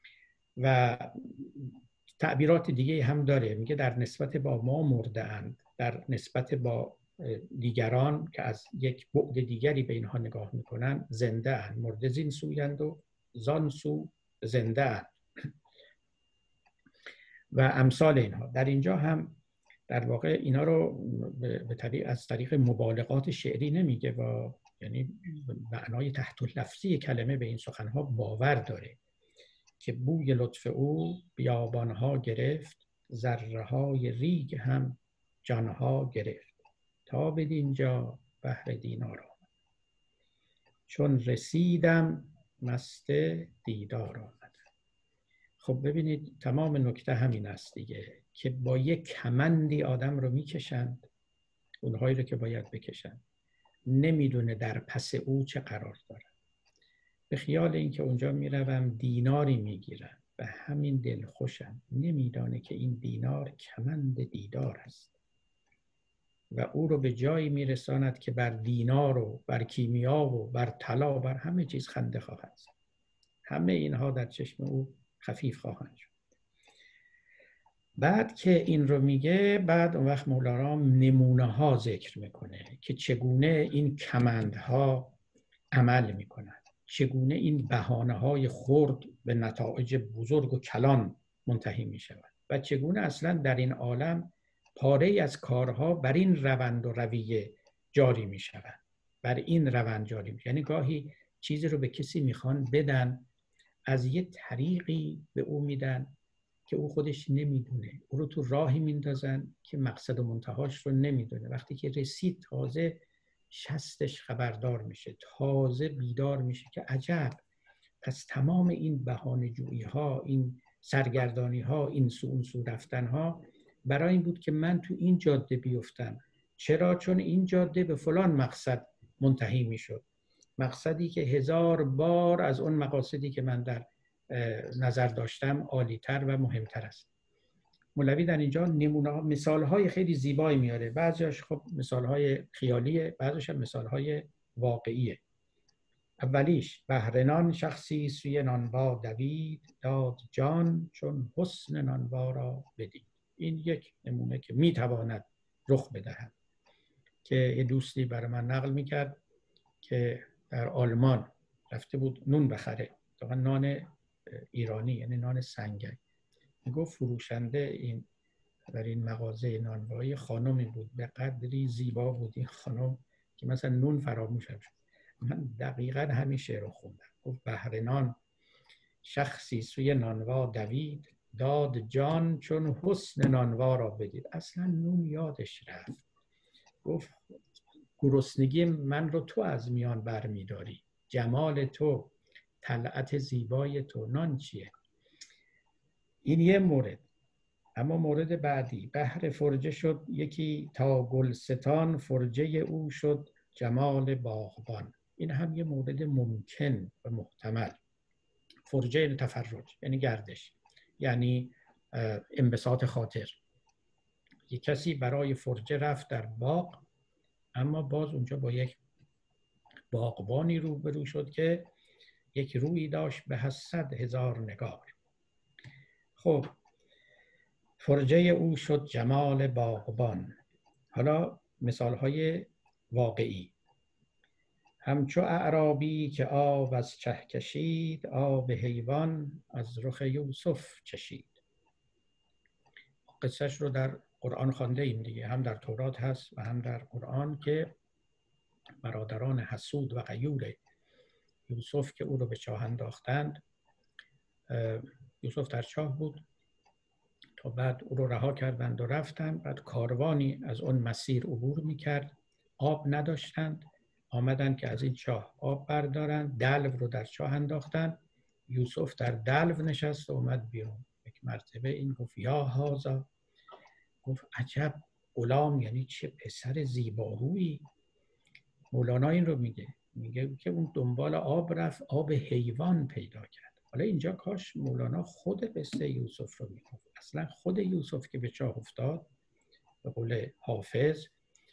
و تعبیرات دیگه هم داره، میگه در نسبت با ما مرده اند، در نسبت با دیگران که از یک بعد دیگری به اینها نگاه میکنن زنده اند. مرده زین سویند و زان سو زنده اند و امثال اینها. در اینجا هم در واقع اینا رو به طریق از طریق مبالغات شعری نمیگه و یعنی معنای تحت لفظی کلمه به این سخنها باور داره که بوی لطف او بیابانها گرفت، ذره های ریگ هم جانها گرفت. تا بدینجا بهر دینار آمد. چون رسیدم مست دیدار آمد. خب ببینید تمام نکته همین است دیگه، که با یک کمندی آدم رو میکشند، اونهایی رو که باید بکشند، نمیدونه در پس او چه قرار داره. به خیال اینکه اونجا میروم دیناری میگیرم و همین دل خوشم، نمیدانه که این دینار کمند دیدار است و او رو به جایی میرساند که بر دینار و بر کیمیا و بر طلا، بر همه چیز خنده خواهد زد. همه اینها در چشم او خفیف خواهند شد. بعد که این رو میگه، بعد اون وقت مولانا نمونه ها ذکر میکنه که چگونه این کمندها عمل میکنند، چگونه این بهانه های خرد به نتایج بزرگ و کلان منتهی میشود و چگونه اصلا در این عالم پاره از کارها بر این روند و رویه جاری میشود، بر این روند جاری میشود. یعنی گاهی چیزی رو به کسی میخوان بدن، از یه طریقی به او میدن که او خودش نمیدونه، او رو تو راهی میندازن که مقصد و منتهاش رو نمیدونه. وقتی که رسید تازه شستش خبردار میشه، تازه بیدار میشه که عجب، پس تمام این بهانه جویی ها، این سرگردانی ها، این سو اون سو رفتن ها برای این بود که من تو این جاده بیفتم. چرا؟ چون این جاده به فلان مقصد منتهی میشد، مقصدی که هزار بار از اون مقاصدی که من در نظر داشتم عالی‌تر و مهمتر است. مولوی در اینجا نمونه ها، مثال های خیلی زیبایی میاره. بعضیش خب مثال های خیالیه، بعضیش هم مثال های واقعیه. اولیش بهر نان شخصی سوی نانوا دوید، داد جان چون حسن نانوا را بدید. این یک نمونه که میتواند رخ بدهد، که یه دوستی برای من نقل میکرد که در آلمان رفته بود نون بخره، واقعا نان ایرانی، یعنی نان سنگک. میگفت فروشنده این در این مغازه نانوایی خانمی بود، به قدری زیبا بود این خانم که مثلا نون فراموشم شد. من دقیقاً همین شعر رو خوندم. گفت بهر نان شخصی سوی نانوا دوید، داد جان چون حسن نانوا را بدید. اصلا نون یادش رفت. گفت گرسنگی من رو تو از میان برمیداری، جمال تو، طلعت زیبای تو، نان چیه؟ این یه مورد. اما مورد بعدی، بهر فرجه شد یکی تا گلستان، فرجه او شد جمال باغبان. این هم یه مورد ممکن و محتمل. فرجه یعنی تفرج، یعنی گردش، یعنی انبساط خاطر. یک کسی برای فرجه رفت در باغ، اما باز اونجا با یک باغبانی روبرو شد که یک روی داشت به صد هزار نگار. خب فرجه او شد جمال باغبان. حالا مثالهای واقعی، همچو اعرابی که آب از چه کشید، آب حیوان از رخ یوسف چشید. قصهش رو در قرآن خوانده ایم دیگه، هم در تورات هست و هم در قرآن، که برادران حسود و غیور یوسف که او رو به چاه انداختند، یوسف در چاه بود تا بعد او رو رها کردند و رفتند. بعد کاروانی از اون مسیر عبور میکرد، آب نداشتند، آمدند که از این چاه آب بردارند، دلو رو در چاه انداختند. یوسف در دلو نشست و اومد بیرون. یک مرتبه این گفت یا هذا، گفت عجب غلام، یعنی چه پسر زیبارویی. مولانا این رو میگه، میگه که اون دنبال آب رفت، آب حیوان پیدا کرد. حالا اینجا کاش مولانا خود قصه یوسف رو میگفت. اصلا خود یوسف که به چاه افتاد، به قول حافظ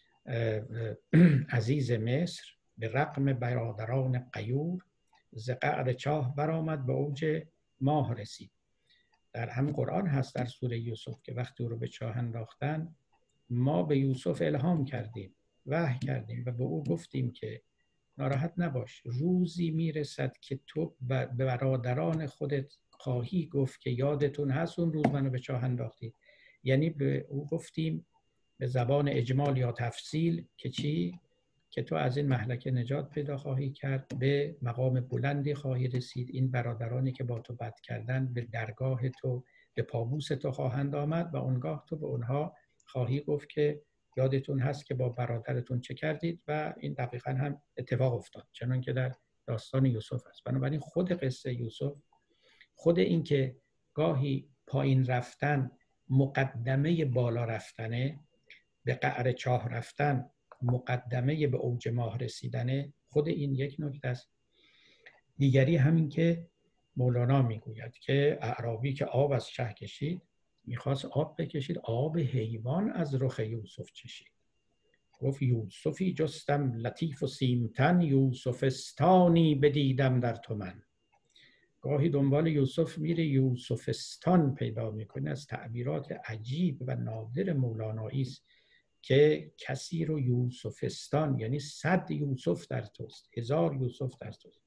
عزیز مصر به رغم برادران غیور، ز قعر چاه برآمد به اوج ماه رسید. در هم قرآن هست در سوره یوسف که وقتی او رو به چاه انداختن، ما به یوسف الهام کردیم، وحی کردیم و به او گفتیم که ناراحت نباش، روزی میرسد که تو به برادران خودت خواهی گفت که یادتون هست اون روز منو به چاه انداختید. یعنی به او گفتیم به زبان اجمال یا تفصیل که چی؟ که تو از این مهلکه نجات پیدا خواهی کرد، به مقام بلندی خواهی رسید. این برادرانی که با تو بد کردن به درگاه تو، به پابوس تو خواهند آمد و اونگاه تو به اونها خواهی گفت که یادتون هست که با برادرتون چه کردید و این دقیقا هم اتفاق افتاد، چنان که در داستان یوسف است. بنابراین خود قصه یوسف، خود این که گاهی پایین رفتن مقدمه بالا رفتنه، به قعر چاه رفتن مقدمه به اوج ماه رسیدنه، خود این یک نکته است. دیگری همین که مولانا میگوید که اعرابی که آب از چه کشید، میخواست آب بکشید، آب حیوان از رخ یوسف چشید. گفت یوسفی جستم لطیف و سیمتن، یوسفستانی بدیدم در تو من. گاهی دنبال یوسف میره، یوسفستان پیدا میکنه. از تعبیرات عجیب و نادر مولانایی است که کسی رو یوسفستان، یعنی صد یوسف در توست، هزار یوسف در توست.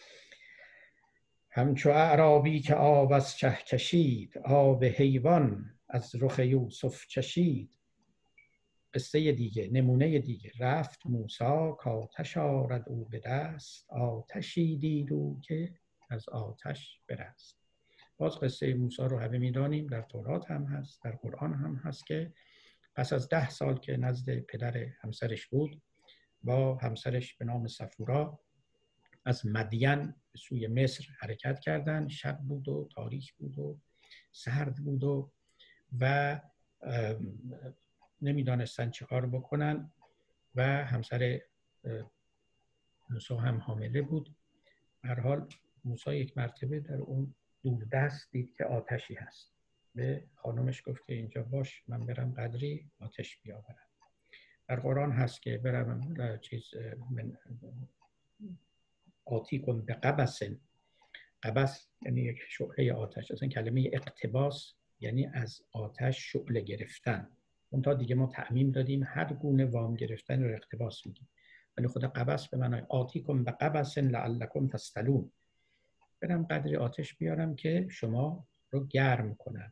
همچو اعرابی که آب از چه کشید، آب حیوان از رخ یوسف چشید. قصه دیگه، نمونه دیگه، رفت موسی کآتش آرد او به دست، آتشی دید او که از آتش برست. باز قصه موسی رو همه میدانیم، در تورات هم هست، در قرآن هم هست که پس از ده سال که نزد پدر همسرش بود، با همسرش به نام صفورا از مدین به سوی مصر حرکت کردند. شب بود و تاریک بود و سرد بود و و نمیدانستن چه کار بکنن و همسر موسی هم حامله بود. به هر حال موسی یک مرتبه در اون دوردست دید که آتشی هست. به خانمش گفت که اینجا باش، من برم قدری آتش بیاورم. در قرآن هست که برم چیز من آتی کن به قبسن. قبس یعنی یک شعله آتش. اصلا کلمه اقتباس یعنی از آتش شعله گرفتن. اون تا دیگه ما تعمیم دادیم هر گونه وام گرفتن رو اقتباس میگیم، ولی خود قبس به معنای آتی کن به قبسن لعلکم تستلون. برم قدری آتش بیارم که شما رو گرم کنن.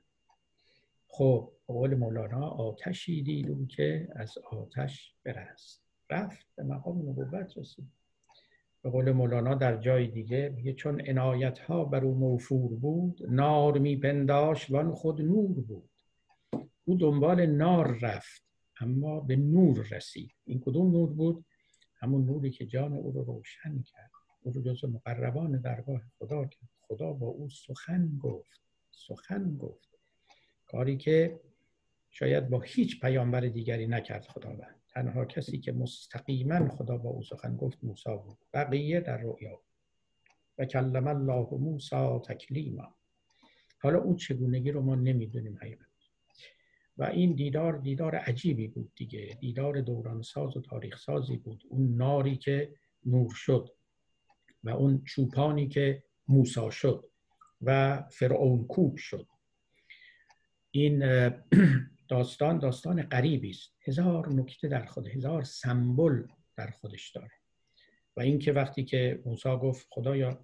خب به قول مولانا آتشی دید که از آتش برست. رفت به مقام نبوت رسید. به قول مولانا در جای دیگه میگه چون عنایت ها بر او موفور بود، نار میپنداش وان خود نور بود. او دنبال نار رفت اما به نور رسید. این کدوم نور بود؟ همون نوری که جان او رو روشن کرد، او رو جز مقربان درگاه خدا کرد. خدا با او سخن گفت، سخن گفت، کاری که شاید با هیچ پیامبر دیگری نکرد خداوند. تنها کسی که مستقیما خدا با او سخن گفت موسی بود، بقیه در رؤیا. و کلم الله موسی تکلیما. حالا اون چگونگی رو ما نمیدونیم حقیقت. و این دیدار دیدار عجیبی بود دیگه، دیدار دوران ساز و تاریخ سازی بود. اون ناری که نور شد و اون چوپانی که موسی شد و فرعون کوب شد. این داستان داستان غریبی است. هزار نکته در خود، هزار سمبل در خودش داره. و این که وقتی که موسی گفت خدایا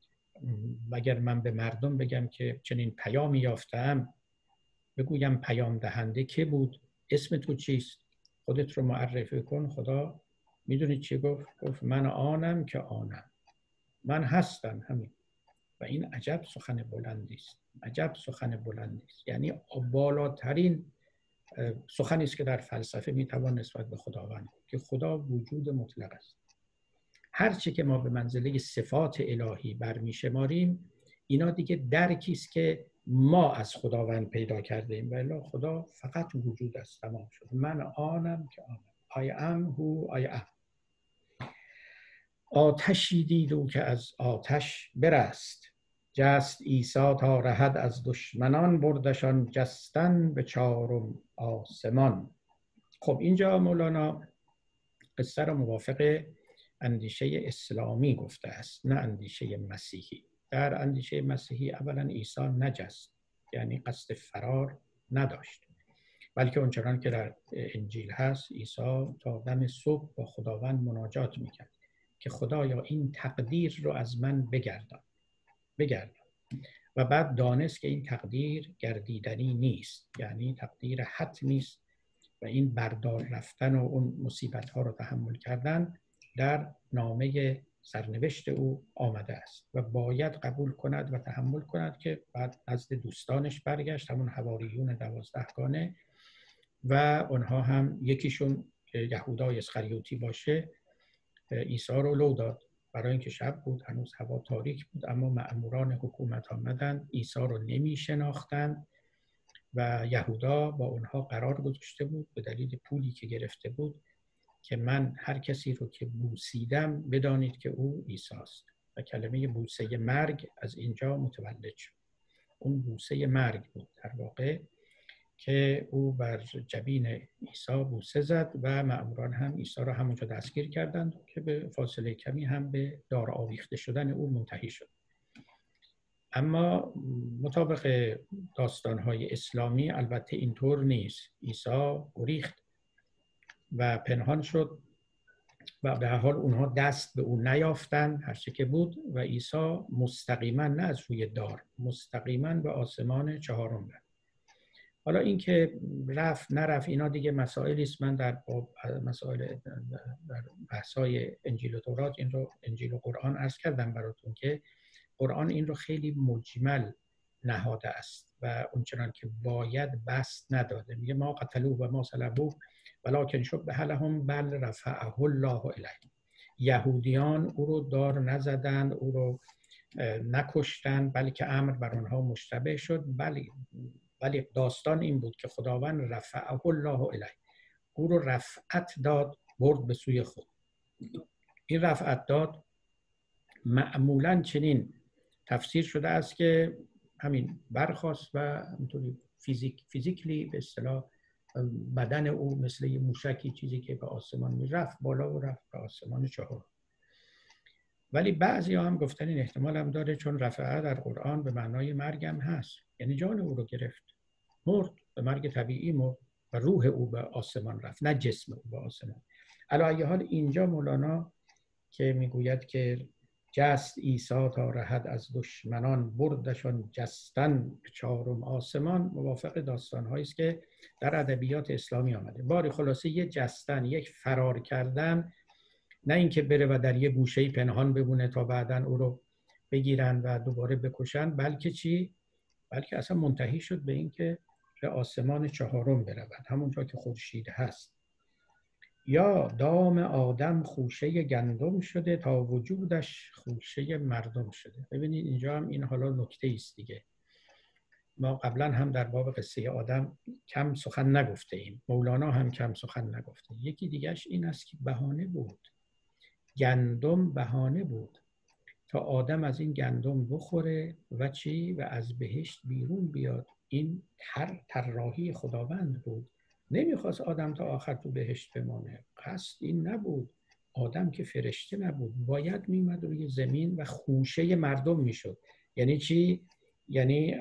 مگر من به مردم بگم که چنین پیامی یافتم، بگویم پیام دهنده که بود؟ اسم تو چیست؟ خودت رو معرفی کن. خدا میدونید چی گفت؟ گفت من آنم که آنم، من هستم همین. و این عجب سخن بلندی است، عجب سخن بلندی است. یعنی بالاترین سخنی است که در فلسفه میتوان نسبت به خداوند، که خدا وجود مطلق است. هر چی که ما به منزله صفات الهی برمیشماریم، اینا دیگه درکی است که ما از خداوند پیدا کرده ایم. ولی خدا فقط وجود است، تمام شد. من آنم که آنم. I am who I am. آتشی دید او که از آتش برست، جست عیسی تا رهد از دشمنان، بردشان جستن به چارم آسمان. خب اینجا مولانا قصه را موافق اندیشه اسلامی گفته است، نه اندیشه مسیحی. در اندیشه مسیحی اولا عیسی نجست، یعنی قصد فرار نداشت، بلکه اونچنان که در انجیل هست عیسی تا دم صبح با خداوند مناجات میکرد که خدایا این تقدیر رو از من بگردان بگردان و بعد دانست که این تقدیر گردیدنی نیست، یعنی تقدیر حتمی است و این بردار رفتن و اون مصیبت ها رو تحمل کردن در نامه سرنوشت او آمده است و باید قبول کند و تحمل کند. که بعد نزد دوستانش برگشت، همون حواریون دوازدهگانه، و اونها هم یکیشون که یهودای اسخریوطی باشه عیسی رو لو داد، برای اینکه شب بود، هنوز هوا تاریک بود، اما مأموران حکومت آمدن، عیسی رو نمی شناختن و یهودا با اونها قرار گذاشته بود به دلیل پولی که گرفته بود که من هر کسی رو که بوسیدم بدانید که او عیسی است. و کلمه بوسه مرگ از اینجا متولد شد. اون بوسه مرگ بود در واقع که او بر جبین عیسی بوسه زد و مأموران هم عیسی را همونجا دستگیر کردند که به فاصله کمی هم به دار آویخته شدن او منتهی شد. اما مطابق داستان‌های اسلامی البته اینطور نیست. عیسی گریخت و پنهان شد و به هر حال اونها دست به او نیافتند هر چه که بود و عیسی مستقیما نه از روی دار، مستقیما به آسمان چهارم رفت. حالا این که رفت نرفت اینا دیگه مسائلی است، من در مسائل در بحث‌های انجیل و تورات این رو انجیل و قرآن عرض کردم براتون که قرآن این رو خیلی مجمل نهاده است و اونچنان که باید بسط نداده. میگه ما قتلوه و ما صلبوه ولکن شبه لهم بل رفعه الله الیه. یهودیان او رو دار نزدند، او رو نکشتند، بلکه امر بر آنها مشتبه شد. ولی ولی داستان این بود که خداوند رفعه الله الیه، او رو رفعت داد، برد به سوی خود. این رفعت داد معمولاً چنین تفسیر شده است که همین برخاست و همینطوری فیزیک فیزیکلی به اصطلاح بدن او مثل یه موشکی چیزی که به آسمان می رفت بالا و رفت به آسمان چهار. ولی بعضی ها هم گفتن این احتمال هم داره چون رفعه در قرآن به معنای مرگ هم هست، یعنی جان او رو گرفت، مرد، به مرگ طبیعی مرد و روح او به آسمان رفت، نه جسم او به آسمان. علی ای حال اینجا مولانا که میگوید که جست عیسی تا رهد از دشمنان، بردشان جستن به چهارم آسمان، موافق داستان‌هایی است که در ادبیات اسلامی آمده. باری خلاصه یه جستن، یک فرار کردن، نه اینکه بره و در یه گوشه‌ای پنهان بمونه تا بعداً او رو بگیرن و دوباره بکشن، بلکه چی؟ بلکه اصلا منتهی شد به اینکه به آسمان چهارم برود، همونجا که خورشید هست. یا دام آدم خوشه گندم شده، تا وجودش خوشه مردم شده. ببینید اینجا هم این حالا نکته است دیگه. ما قبلا هم در باب قصه آدم کم سخن نگفته ایم، مولانا هم کم سخن نگفته. یکی دیگهش این است که بهانه بود، گندم بهانه بود تا آدم از این گندم بخوره و چی؟ و از بهشت بیرون بیاد. این تر طراحی خداوند بود، نمیخواست آدم تا آخر تو بهشت بمانه، قصد این نبود. آدم که فرشته نبود، باید میمد روی زمین و خوشه مردم میشد. یعنی چی؟ یعنی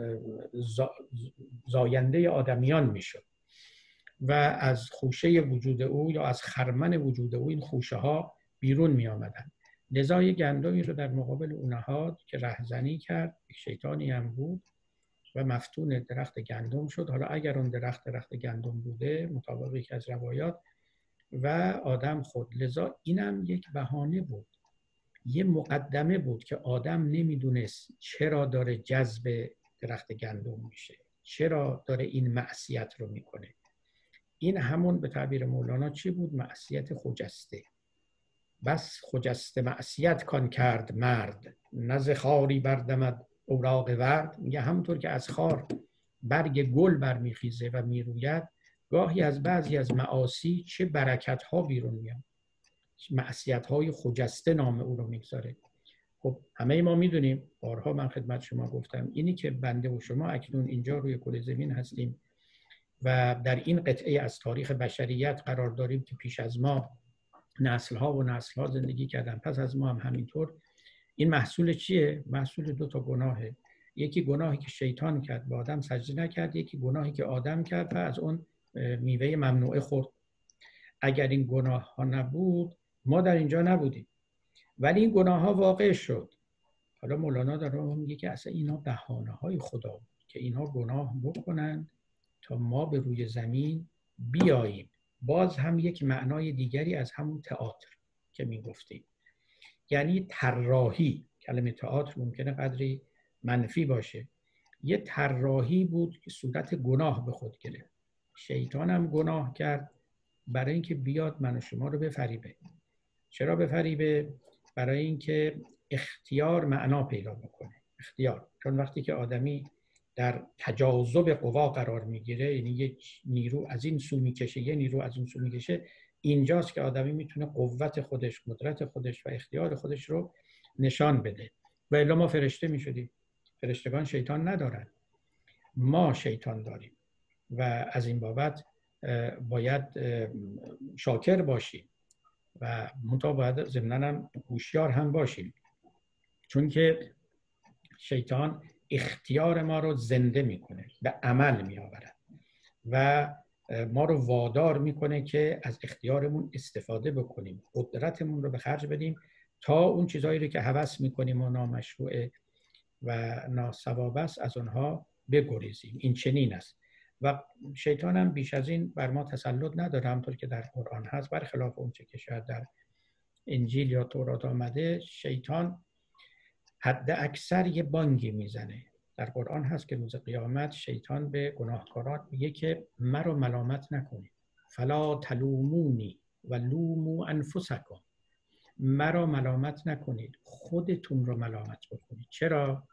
زاینده آدمیان میشد و از خوشه وجود او یا از خرمن وجود او این خوشه ها بیرون می آمدن. لذا یه گندمی رو در مقابل او نهاد که رهزنی کرد، شیطانی هم بود و مفتون درخت گندم شد. حالا اگر اون درخت درخت گندم بوده مطابق یکی از روایات و آدم خود، لذا اینم یک بهانه بود، یه مقدمه بود که آدم نمیدونست چرا داره جذب درخت گندم میشه، چرا داره این معصیت رو میکنه. این همون به تعبیر مولانا چی بود؟ معصیت خجسته. بس خجسته معصیت کان کرد مرد، نز خاری بردمد اوراق ورد. میگه همونطور که از خار برگ گل برمیخیزه و میروید، گاهی از بعضی از معاصی چه برکت ها بیرون میاد. معصیت های خجسته نام او رو میگذاره. خب همه ما میدونیم، بارها من خدمت شما گفتم، اینی که بنده و شما اکنون اینجا روی کره زمین هستیم و در این قطعه از تاریخ بشریت قرار داریم که پیش از ما نسل‌ها و نسل‌ها زندگی کردن، پس از ما هم همینطور. این محصول چیه؟ محصول دو تا گناهه. یکی گناهی که شیطان کرد، به آدم سجده نکرد، یکی گناهی که آدم کرد و از اون میوه ممنوعه خورد. اگر این گناه ها نبود ما در اینجا نبودیم، ولی این گناه ها واقع شد. حالا مولانا داره میگه که اصلا اینا بهانه های خدا بود که اینها گناه بکنن تا ما به روی زمین بیاییم. باز هم یک معنای دیگری از همون تئاتر که میگفتیم، یعنی طراحی. کلمه تئاتر ممکنه قدری منفی باشه، یه طراحی بود که صورت گناه به خود گرفت. شیطان هم گناه کرد برای اینکه بیاد من و شما رو بفریبه. چرا بفریبه؟ برای اینکه اختیار معنا پیدا بکنه. اختیار، چون وقتی که آدمی در تجاذب قوا قرار میگیره، یعنی یک نیرو از این سو میکشه یه نیرو از اون سو میکشه، اینجاست که آدمی میتونه قوت خودش، قدرت خودش و اختیار خودش رو نشان بده. و الا ما فرشته میشدیم. فرشتگان شیطان ندارن، ما شیطان داریم و از این بابت باید شاکر باشیم و منتها باید ضمناً هم هوشیار هم باشیم، چون که شیطان اختیار ما رو زنده میکنه، به عمل میآورد و ما رو وادار میکنه که از اختیارمون استفاده بکنیم، قدرتمون رو به خرج بدیم تا اون چیزایی رو که هوس میکنیم و نامشروعه و ناصواب است از اونها بگریزیم. این چنین است و شیطان هم بیش از این بر ما تسلط نداره، همونطور که در قرآن هست، برخلاف اون چه که شاید در انجیل یا تورات آمده. شیطان حد اکثر یه بانگی میزنه. در قرآن هست که روز قیامت شیطان به گناهکاران میگه که مرا ملامت نکنید، فلا تلومونی و لومو انفسکم، مرا ملامت نکنید، خودتون رو ملامت بکنید. چرا؟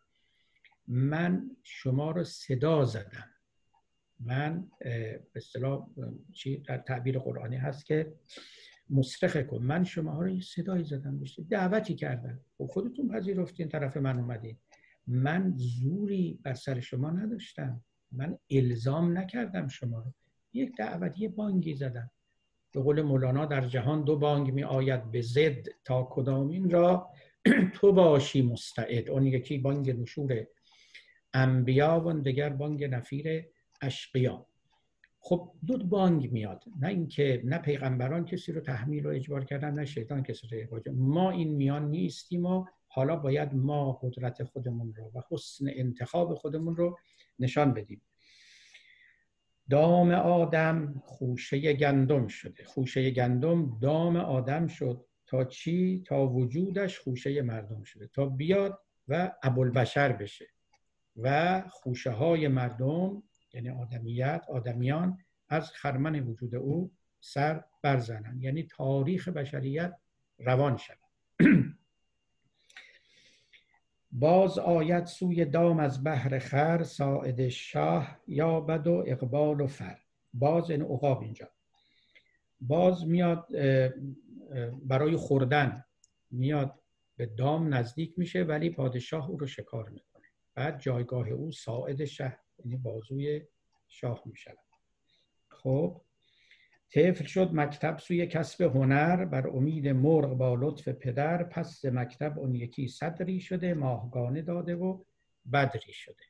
من شما رو صدا زدم. من به اصطلاح چی در تعبیر قرآنی هست که مصرخه کن، من شما رو صدایی زدم، بشه دعوتی کردم و خودتون پذیرفتین طرف من اومدین. من زوری بر سر شما نداشتم، من الزام نکردم شما رو، یک دعوت، یه بانگی زدم. به قول مولانا در جهان دو بانگ می آید به ضد، تا کدامین را تو باشی مستعد. اون یکی بانگ نشور انبیا و دیگر بانگ نفیر اشقیا. خب دو بانگ میاد، نه اینکه نه پیغمبران کسی رو تحمیل و اجبار کردن، نه شیطان کسی رو اجبار کردن. ما این میان نیستیم و حالا باید ما قدرت خودمون رو و حسن انتخاب خودمون رو نشان بدیم. دام آدم خوشه گندم شده، خوشه گندم دام آدم شد تا چی؟ تا وجودش خوشه مردم شده، تا بیاد و ابوالبشر بشه و خوشه های مردم یعنی آدمیت، آدمیان از خرمن وجود او سر برزنن، یعنی تاریخ بشریت روان شد. باز آید سوی دام از بحر خر، ساعد شاه یا بد و اقبال و فر. باز این عقاب، اینجا باز میاد برای خوردن، میاد به دام نزدیک میشه ولی پادشاه او رو شکار میکنه. بعد جایگاه او ساعد شاه یعنی بازوی شاه میشود. خب طفل شد مکتب سوی کسب هنر، بر امید مرغ با لطف پدر. پس مکتب اون یکی صدری شده، ماهگانه داده و بدری شده.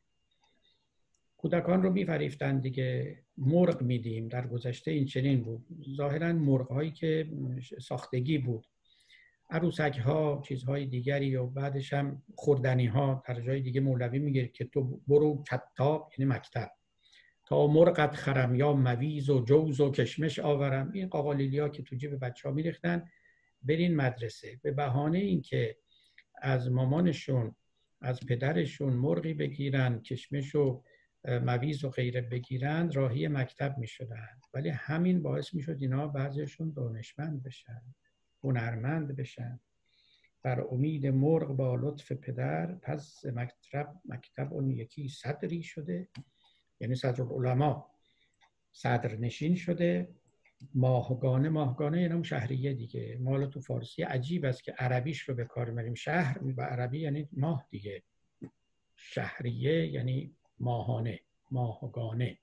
کودکان رو میفریفتن دیگه، مرغ میدیم. در گذشته این چنین بود، ظاهرا مرغ هایی که ساختگی بود، عروسک ها، چیزهای دیگری، و بعدش هم خوردنی ها. در جای دیگه مولوی میگه که تو برو کتاب یعنی مکتب، تا مرغت خرم یا مویز و جوز و کشمش آورم. این قاقالیلی ها که تو جیب بچه ها میریختن برین مدرسه، به بهانه این که از مامانشون از پدرشون مرغی بگیرن، کشمش و مویز و غیره بگیرن، راهی مکتب میشدن. ولی همین باعث میشد اینا بعضیشون دانشمند بشن، هنرمند بشن. بر امید مرغ با لطف پدر، پس مکتب مکتب اون یکی صدری شده، یعنی صدرالعلماء صدر نشین شده. ماهگانه، ماهگانه یعنی شهریه دیگه. ما تو فارسی عجیب است که عربیش رو به کار میبریم. شهر به عربی یعنی ماه دیگه، شهریه یعنی ماهانه، ماهگانه.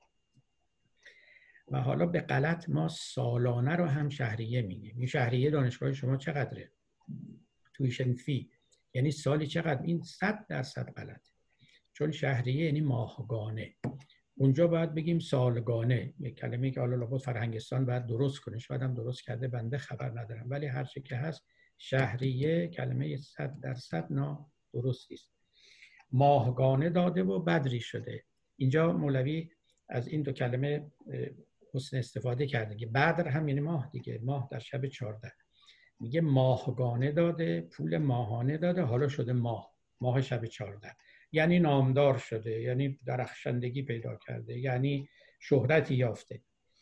و حالا به غلط ما سالانه رو هم شهریه میگیم. این شهریه دانشگاه شما چقدره؟ تویشن فی یعنی سالی چقدر؟ این صد درصد غلطه، چون شهریه یعنی ماهگانه. اونجا باید بگیم سالگانه، یک کلمه که حالا لابد فرهنگستان باید درست کنه، شاید هم درست کرده بنده خبر ندارم، ولی هر چه که هست شهریه کلمه صد درصد نا درست است. ماهگانه داده و بدری شده. اینجا مولوی از این دو کلمه حسن استفاده کرده که بدر هم یعنی ماه دیگه، ماه در شب چهارده. میگه ماهگانه داده، پول ماهانه داده، حالا شده ماه، ماه شب چهارده. یعنی نامدار شده، یعنی درخشندگی پیدا کرده، یعنی شهرتی یافته.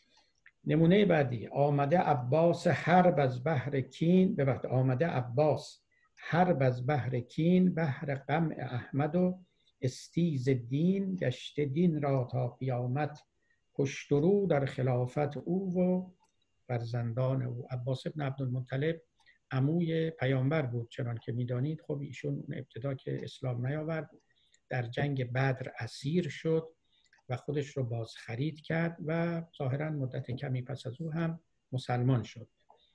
نمونه بعدی، آمده عباس حرب از بحر کین، به وقت آمده عباس حرب از بحر کین، بحر قمع احمد و استیز دین، گشته دین را تا قیامت پشت و رو، در خلافت او و فرزندان او. عباس ابن عبدالمطلب عموی پیامبر بود، چنان که میدانید. خب ایشون ابتدا که اسلام نیاورد، در جنگ بدر اسیر شد و خودش رو باز خرید کرد و ظاهراً مدت کمی پس از او هم مسلمان شد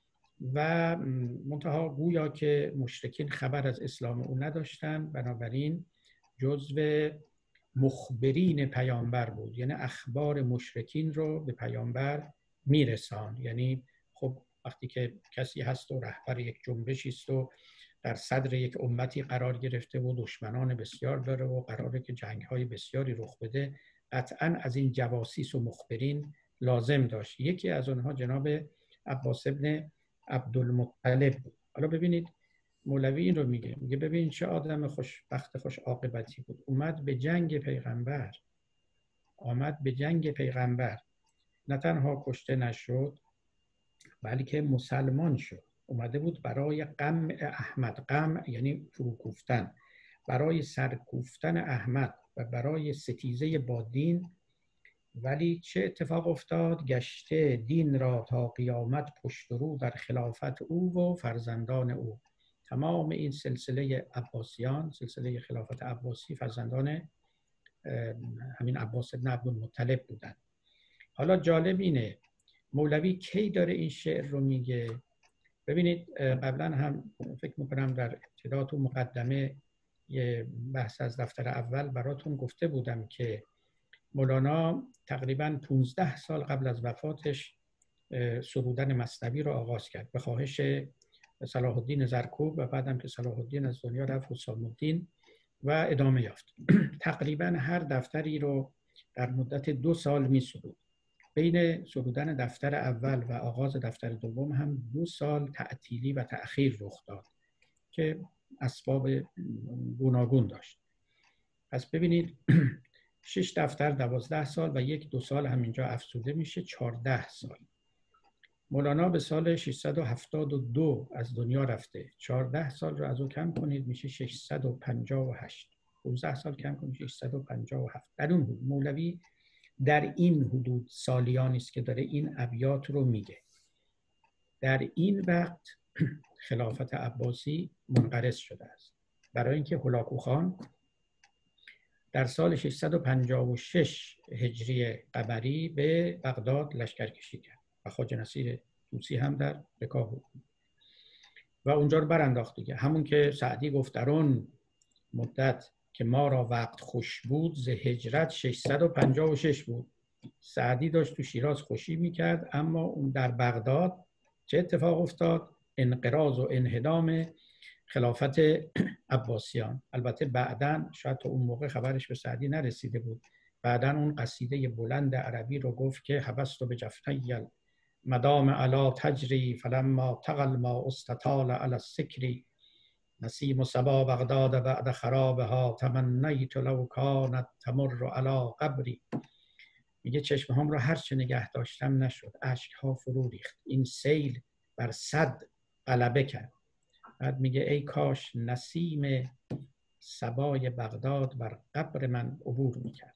و منتها گویا که مشرکین خبر از اسلام او نداشتند، بنابراین جزو مخبرین پیامبر بود، یعنی اخبار مشرکین رو به پیامبر میرساند. یعنی خب وقتی که کسی هست و رهبر یک جنبشی است و در صدر یک امتی قرار گرفته و دشمنان بسیار داره و قراره که جنگ‌های بسیاری رخ بده، قطعاً از این جواسیس و مخبرین لازم داشت. یکی از اونها جناب عباس ابن عبدالمطلب بود. حالا ببینید مولوی این رو میگه، میگه ببین چه آدم خوشبخت خوش عاقبتی بود، اومد به جنگ پیغمبر، آمد به جنگ پیغمبر، نه تنها کشته نشد بلکه مسلمان شد. اومده بود برای قمع احمد، قمع یعنی فروکوفتن، برای سرکوفتن احمد و برای ستیزه با دین. ولی چه اتفاق افتاد؟ گشته دین را تا قیامت پشت و رو، در خلافت او و فرزندان او. تمام این سلسله عباسیان، سلسله خلافت عباسی، فرزندان همین عباس بن عبدالمطلب بودند. حالا جالب اینه مولوی کی داره این شعر رو میگه؟ ببینید قبلا هم فکر میکنم در ابتدا تو مقدمه یه بحث از دفتر اول براتون گفته بودم که مولانا تقریباً پانزده سال قبل از وفاتش سرودن مثنوی رو آغاز کرد به خواهش صلاح الدین زرکوب و بعدم که صلاح الدین از دنیا رفت، حسام الدین، و ادامه یافت. تقریباً هر دفتری رو در مدت دو سال می سرود. بین سرودن دفتر اول و آغاز دفتر دوم هم دو سال تعطیلی و تأخیر رخ داد که اسباب گوناگون داشت. پس ببینید شش دفتر دوازده سال و یک دو سال همینجا افزوده میشه چهارده سال. مولانا به سال ششصد و هفتاد و دو از دنیا رفته. چهارده سال رو از او کم کنید میشه ششصد و پنجاه و هشت. پانزده سال کم کنید ششصد و پنجاه و هفت. در اون حدود مولوی در این حدود سالیانی است که داره این ابیات رو میگه. در این وقت خلافت عباسی منقرض شده است، برای اینکه هولاکو خان در سال ششصد و پنجاه و شش هجری قمری به بغداد لشکرکشی کرد و خواجه نصیر طوسی هم در رکاب بود و اونجا رو برانداخت دیگه. همون که سعدی گفت در اون مدت که ما را وقت خوش بود، ز هجرت ششصد و پنجاه و شش بود. سعدی داشت تو شیراز خوشی میکرد، اما اون در بغداد چه اتفاق افتاد؟ انقراض و انهدام خلافت عباسیان. البته بعداً شاید تا اون موقع خبرش به سعدی نرسیده بود، بعداً اون قصیده بلند عربی رو گفت که حبست به جفنی مدام علا تجری، فلما تقل ما استطال علی السکری، نسیم صبا بغداد بعد خرابها، تمنیت لو کانت تمر علی قبری. میگه چشم هم رو هرچه نگه داشتم نشد، اشک ها فرو ریخت، این سیل بر صد غلبه کرد. بعد میگه ای کاش نسیم صبای بغداد بر قبر من عبور میکرد.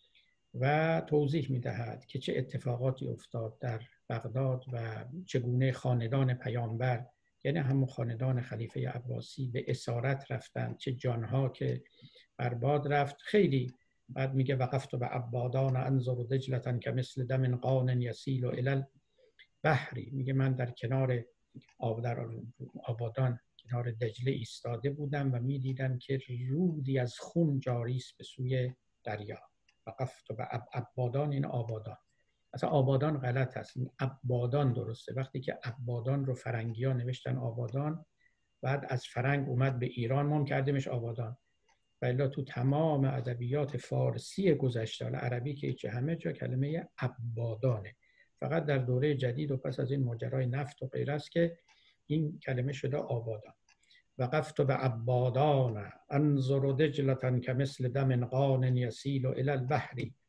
و توضیح میدهد که چه اتفاقاتی افتاد در بغداد و چگونه خاندان پیامبر، یعنی همون خاندان خلیفه عباسی، به اسارت رفتن، چه جانها که برباد رفت. خیلی بعد میگه وقفت به عبادان انظر دجلة که مثل دم قان یسیل الی البحری. میگه من در کنار آب در آبادان کنار دجله ایستاده بودم و میدیدم که رودی از خون جاری است به سوی دریا. وقفت به عبادان، این آبادان. اصلا آبادان غلط هست، این عبادان درسته. وقتی که عبادان رو فرنگی ها نوشتن آبادان، بعد از فرنگ اومد به ایران، ما هم کردیمش آبادان. ولی تو تمام ادبیات فارسی گذشته، عربی که چه همه جا کلمه عبادانه. فقط در دوره جدید و پس از این ماجرای نفت و غیره است که این کلمه شده آبادان. وقفت به عبادان انظر دجلة که مثل دم قان یسیل الی البحری،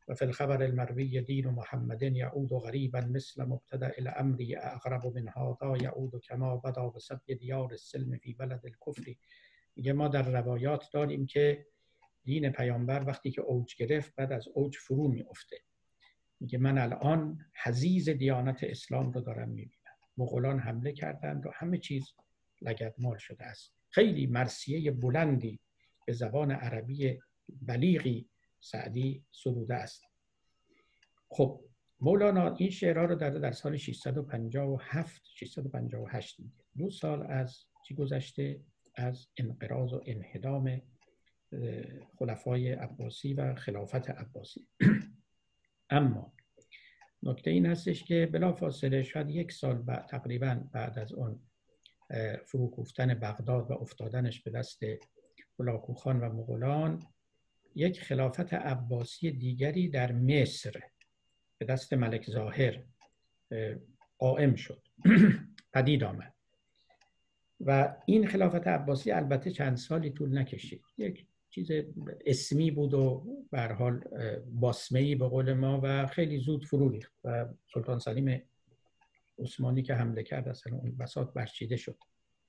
و فی الخبر المروی دین محمد یعود غریبا مثل مبتدأ الامر اقرب من هذا یعود کما بدا بسبی دیار السلم فی بلد الکفر. میگه ما در روایات داریم که دین پیامبر وقتی که اوج گرفت بعد از اوج فرو میفته. میگه من الان حضیض دیانت اسلام رو دارم میبینم. مغولان حمله کردند و همه چیز لگدمال شده است. خیلی مرثیه بلندی به زبان عربی بلیغی سعدی سروده است. خب مولانا این شعرها رو در در سال ششصد و پنجاه و هفت ششصد و پنجاه و هشت میگه. دو سال از چی گذشته؟ از انقراض و انهدام خلفای عباسی و خلافت عباسی. اما نکته این هستش که بلافاصله شاید یک سال بعد، تقریبا بعد از اون فروکوفتن بغداد و افتادنش به دست هولاکو خان و مغولان، یک خلافت عباسی دیگری در مصر به دست ملک ظاهر قائم شد، پدید آمد. و این خلافت عباسی البته چند سالی طول نکشید، یک چیز اسمی بود و به هر حال باسمه‌ای به قول ما و خیلی زود فرو ریخت و سلطان سلیم عثمانی که حمله کرد اصلا اون بساط برچیده شد.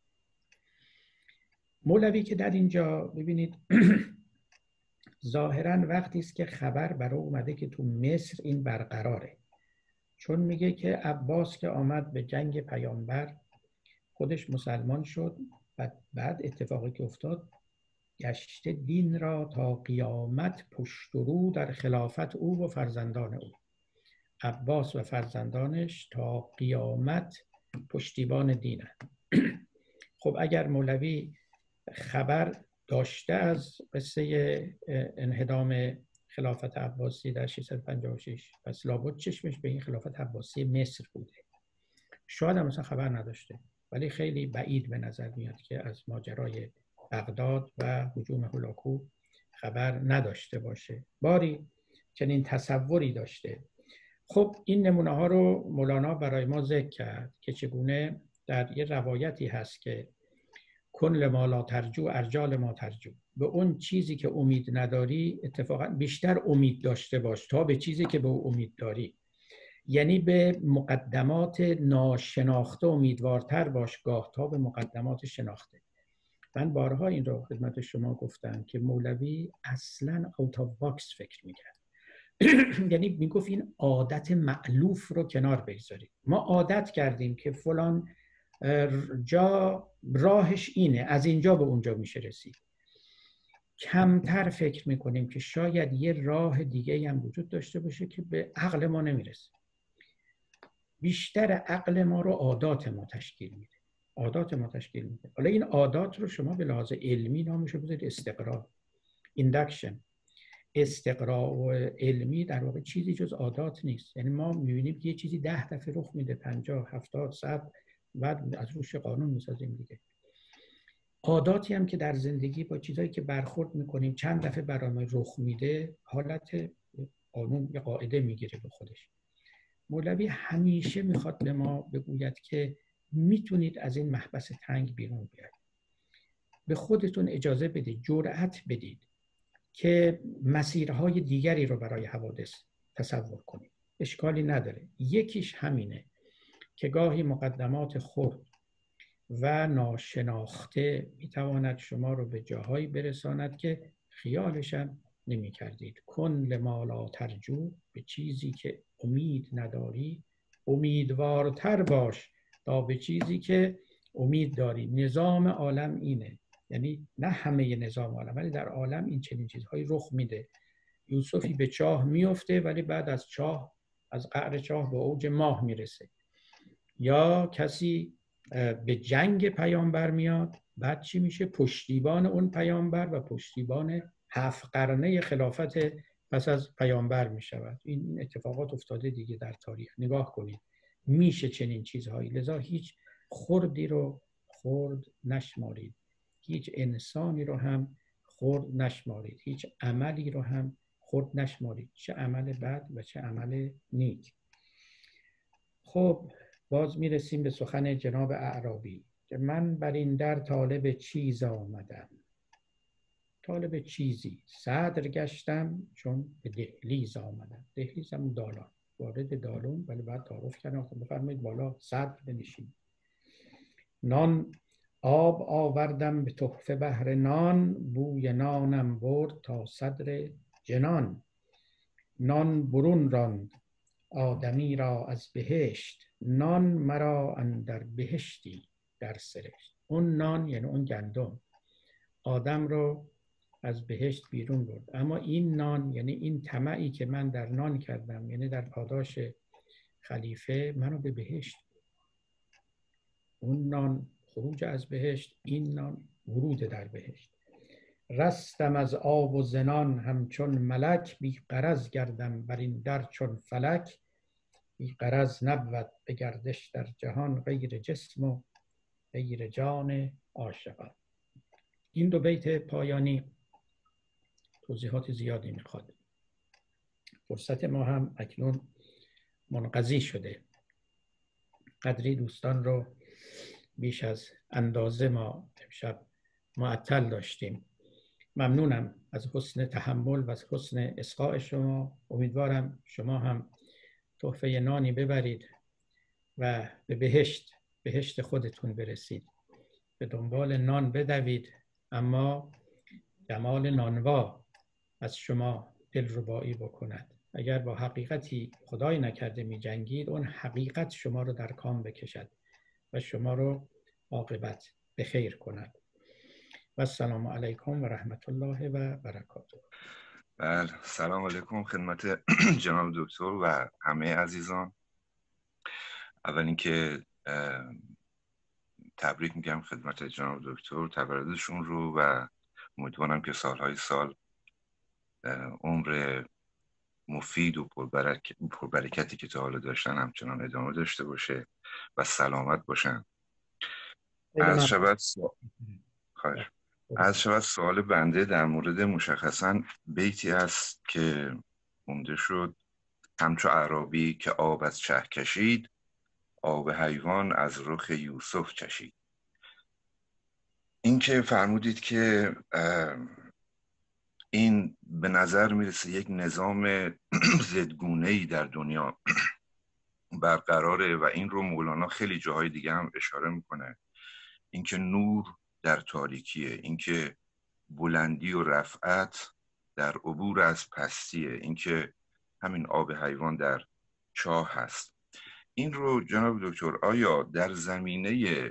مولوی که در اینجا ببینید ظاهراً وقتی است که خبر برای اومده که تو مصر این برقراره، چون میگه که عباس که آمد به جنگ پیامبر خودش مسلمان شد و بعد اتفاقی که افتاد گشته دین را تا قیامت پشت و رو در خلافت او و فرزندان او. عباس و فرزندانش تا قیامت پشتیبان دینند. خب اگر مولوی خبر داشته از قصه انهدام خلافت عباسی در ششصد و پنجاه و شش، پس لابد چشمش به این خلافت عباسی مصر بوده. شاید هم مثلا خبر نداشته، ولی خیلی بعید به نظر میاد که از ماجرای بغداد و هجوم هولاکو خبر نداشته باشه. باری چنین تصوری داشته. خب این نمونه ها رو مولانا برای ما ذکر کرد که چگونه در یه روایتی هست که کن ما لا ترجو ارجال ما ترجو، به اون چیزی که امید نداری اتفاقا بیشتر امید داشته باش تا به چیزی که به او امید داری. یعنی به مقدمات ناشناخته امیدوارتر باش گاه تا به مقدمات شناخته. من بارها این رو خدمت شما گفتم که مولوی اصلاً اوت آف باکس فکر میکرد. یعنی میگفت این عادت مألوف رو کنار بگذارید. ما عادت کردیم که فلان جا راهش اینه، از اینجا به اونجا میشه رسید. کمتر فکر میکنیم که شاید یه راه دیگه هم وجود داشته باشه که به عقل ما نمیرسه. بیشتر عقل ما رو عادات ما تشکیل میده. عادات ما تشکیل میده. حالا این عادات رو شما به لحاظ علمی نامش رو بذارید استقرا، ایندکشن. استقرا و علمی در واقع چیزی جز عادات نیست. یعنی ما میبینیم که یه چیزی ده دفعه رخ میده، پنجاه، هفتاد، صد، بعد از روش قانون میسازیم دیگه. عاداتی هم که در زندگی با چیزایی که برخورد میکنیم چند دفعه برامون رخ میده، حالت قانون یا قاعده میگیره به خودش. مولوی همیشه میخواد به ما بگوید که میتونید از این محبس تنگ بیرون بیاید. به خودتون اجازه بدید، جرأت بدید که مسیرهای دیگری رو برای حوادث تصور کنید. اشکالی نداره. یکیش همینه که گاهی مقدمات خرد و ناشناخته میتواند شما رو به جاهایی برساند که خیالشم نمی کردید. کن لما لا ترجو، به چیزی که امید نداری امیدوارتر باش تا به چیزی که امید داری. نظام عالم اینه، یعنی نه همه نظام عالم ولی در عالم این چنین چیزهایی رخ میده. یوسفی به چاه میفته ولی بعد از چاه، از قعر چاه به اوج ماه میرسه. یا کسی به جنگ پیامبر میاد، بعد چی میشه؟ پشتیبان اون پیامبر و پشتیبان هفت قرنه خلافت پس از پیامبر میشود. این اتفاقات افتاده دیگه در تاریخ. نگاه کنید میشه چنین چیزهایی. لذا هیچ خردی رو خرد نشمارید، هیچ انسانی رو هم خرد نشمارید، هیچ عملی رو هم خرد نشمارید، چه عمل بد و چه عمل نیک. خب باز میرسیم به سخن جناب اعرابی که من بر این در طالب چیز آمدم، طالب چیزی صدر گشتم چون به دهلیز آمدم. دهلیز هم دالان، وارد دالون، ولی بعد تعارف کردم خب بفرمایید بالا صدر بنشین. نان آب آوردم به تحفه بهر نان، بوی نانم برد تا صدر جنان. نان برون راند آدمی را از بهشت، نان مرا اندر بهشتی در سرشت. اون نان یعنی اون گندم آدم رو از بهشت بیرون برد، اما این نان یعنی این طمعی که من در نان کردم، یعنی در پاداش خلیفه، منو به بهشت. اون نان خروج از بهشت، این نان ورود در بهشت. رستم از آب و زنان همچون ملک، بی غرض گردم بر این در چون فلک. بی غرض نبود به گردش در جهان، غیر جسم و غیر جان عاشقان. این دو بیت پایانی توضیحات زیادی میخواد. فرصت ما هم اکنون منقضی شده. قدری دوستان رو بیش از اندازه ما امشب معطل داشتیم. ممنونم از حسن تحمل و از حسن اصغاء شما. امیدوارم شما هم تحفه نانی ببرید و به بهشت بهشت خودتون برسید. به دنبال نان بدوید، اما جمال نانوا از شما دلربایی بکند. اگر با حقیقتی خدای نکرده می جنگید، اون حقیقت شما رو در کام بکشد و شما رو عاقبت به خیر کند. و السلام علیکم و رحمت الله و برکاته. بله، سلام علیکم خدمت جناب دکتر و همه عزیزان. اول اینکه تبریک میگم خدمت جناب دکتر تولدشون رو و امیدوارم که سالهای سال عمر مفید و پربرک... پربرکتی که تا حالا داشتن همچنان ادامه داشته باشه و سلامت باشن. از شود سوال خواهش از شود سوال بنده در مورد مشخصا بیتی است که مونده شد: همچو اعرابی که آب از چه کشید، آب حیوان از رخ یوسف چشید. این که فرمودید که این به نظر میرسه یک نظام ضدگونه‌ای در دنیا برقراره و این رو مولانا خیلی جاهای دیگه هم اشاره میکنه. اینکه نور در تاریکیه، اینکه بلندی و رفعت در عبور از پستیه، اینکه همین آب حیوان در چاه هست. این رو جناب دکتر آیا در زمینه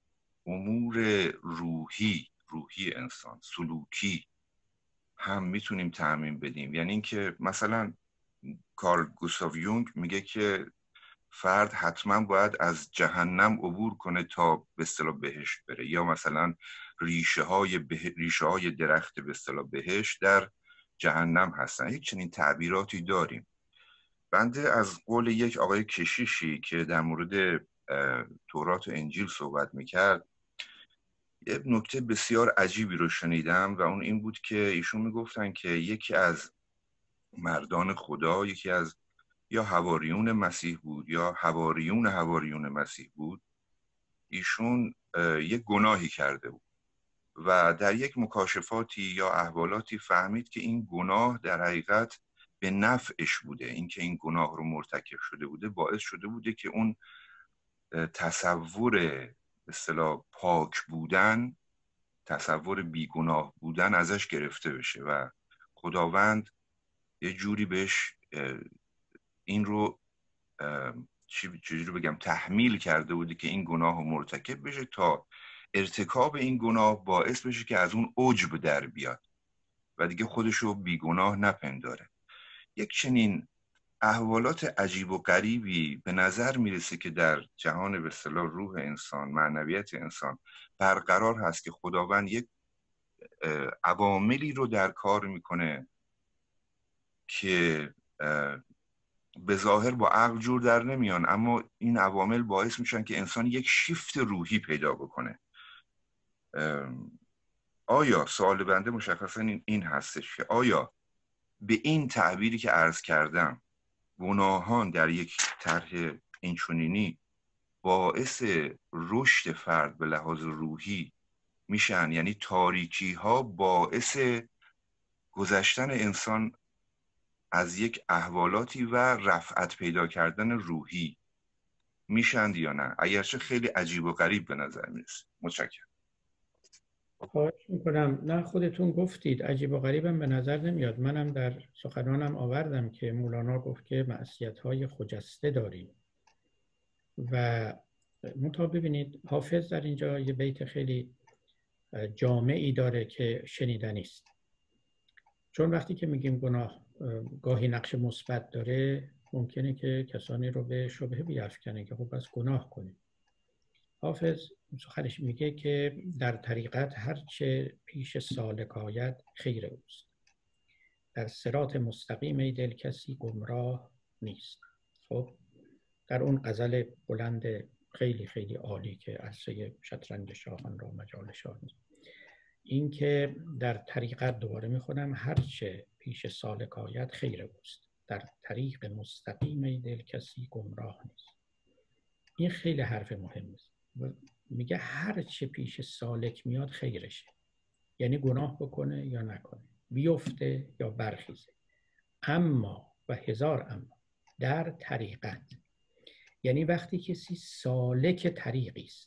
امور روحی روحی انسان سلوکی هم میتونیم تعمیم بدیم؟ یعنی اینکه مثلا کارل گوستاو یونگ میگه که فرد حتما باید از جهنم عبور کنه تا به اصطلاح بهشت بره، یا مثلا ریشه های به... ریشه های درخت به اصطلاح بهشت در جهنم هستن. یک چنین تعبیراتی داریم. بنده از قول یک آقای کشیشی که در مورد تورات و انجیل صحبت میکرد یک نکته بسیار عجیبی رو شنیدم و اون این بود که ایشون میگفتن که یکی از مردان خدا، یکی از یا حواریون مسیح بود یا حواریون حواریون مسیح بود، ایشون یک گناهی کرده بود و در یک مکاشفاتی یا احوالاتی فهمید که این گناه در حقیقت به نفعش بوده. این که این گناه رو مرتکب شده بوده باعث شده بوده که اون تصور به اصطلاح پاک بودن، تصور بیگناه بودن ازش گرفته بشه و خداوند یه جوری بهش این رو چجوری بگم تحمیل کرده بوده که این گناه رو مرتکب بشه تا ارتکاب این گناه باعث بشه که از اون عجب در بیاد و دیگه خودش رو بیگناه نپنداره. یک چنین احوالات عجیب و غریبی به نظر میرسه که در جهان به اصطلاح روح انسان، معنویت انسان برقرار هست که خداوند یک عواملی رو در کار میکنه که به ظاهر با عقل جور در نمیان، اما این عوامل باعث میشن که انسان یک شیفت روحی پیدا بکنه. آیا سوال بنده مشخصا این, این هستش که آیا به این تعبیری که عرض کردم گناهان در یک طرح اینچنینی باعث رشد فرد به لحاظ روحی میشن، یعنی تاریکی ها باعث گذشتن انسان از یک احوالاتی و رفعت پیدا کردن روحی میشند یا نه؟ اگرچه خیلی عجیب و غریب به نظر میرسه. متشکرم. خواهش میکنم. نه خودتون گفتید عجیب و غریبم به نظر نمیاد. منم در سخنانم آوردم که مولانا گفت که معصیت‌های خجسته داریم و منتها ببینید حافظ در اینجا یه بیت خیلی جامعی داره که شنیدنی است. چون وقتی که میگیم گناه گاهی نقش مثبت داره، ممکنه که کسانی رو به شبهه بیفکنه که خب بس گناه کنیم. حافظ سخنش میگه که در طریقت هرچه پیش سالک آید خیر اوست، در صراط مستقیم ای دل کسی گمراه نیست. خب در اون غزل بلند خیلی خیلی عالی که عرصه شطرنج شاهان را مجال شاه نیست، این که در طریقت، دوباره میخونم، هرچه پیش سالک آید خیر اوست، در طریق مستقیم ای دل کسی گمراه نیست. این خیلی حرف مهمی است. میگه هرچه پیش سالک میاد خیرشه، یعنی گناه بکنه یا نکنه، بیفته یا برخیزه. اما و هزار اما در طریقت، یعنی وقتی کسی سالک طریقی است،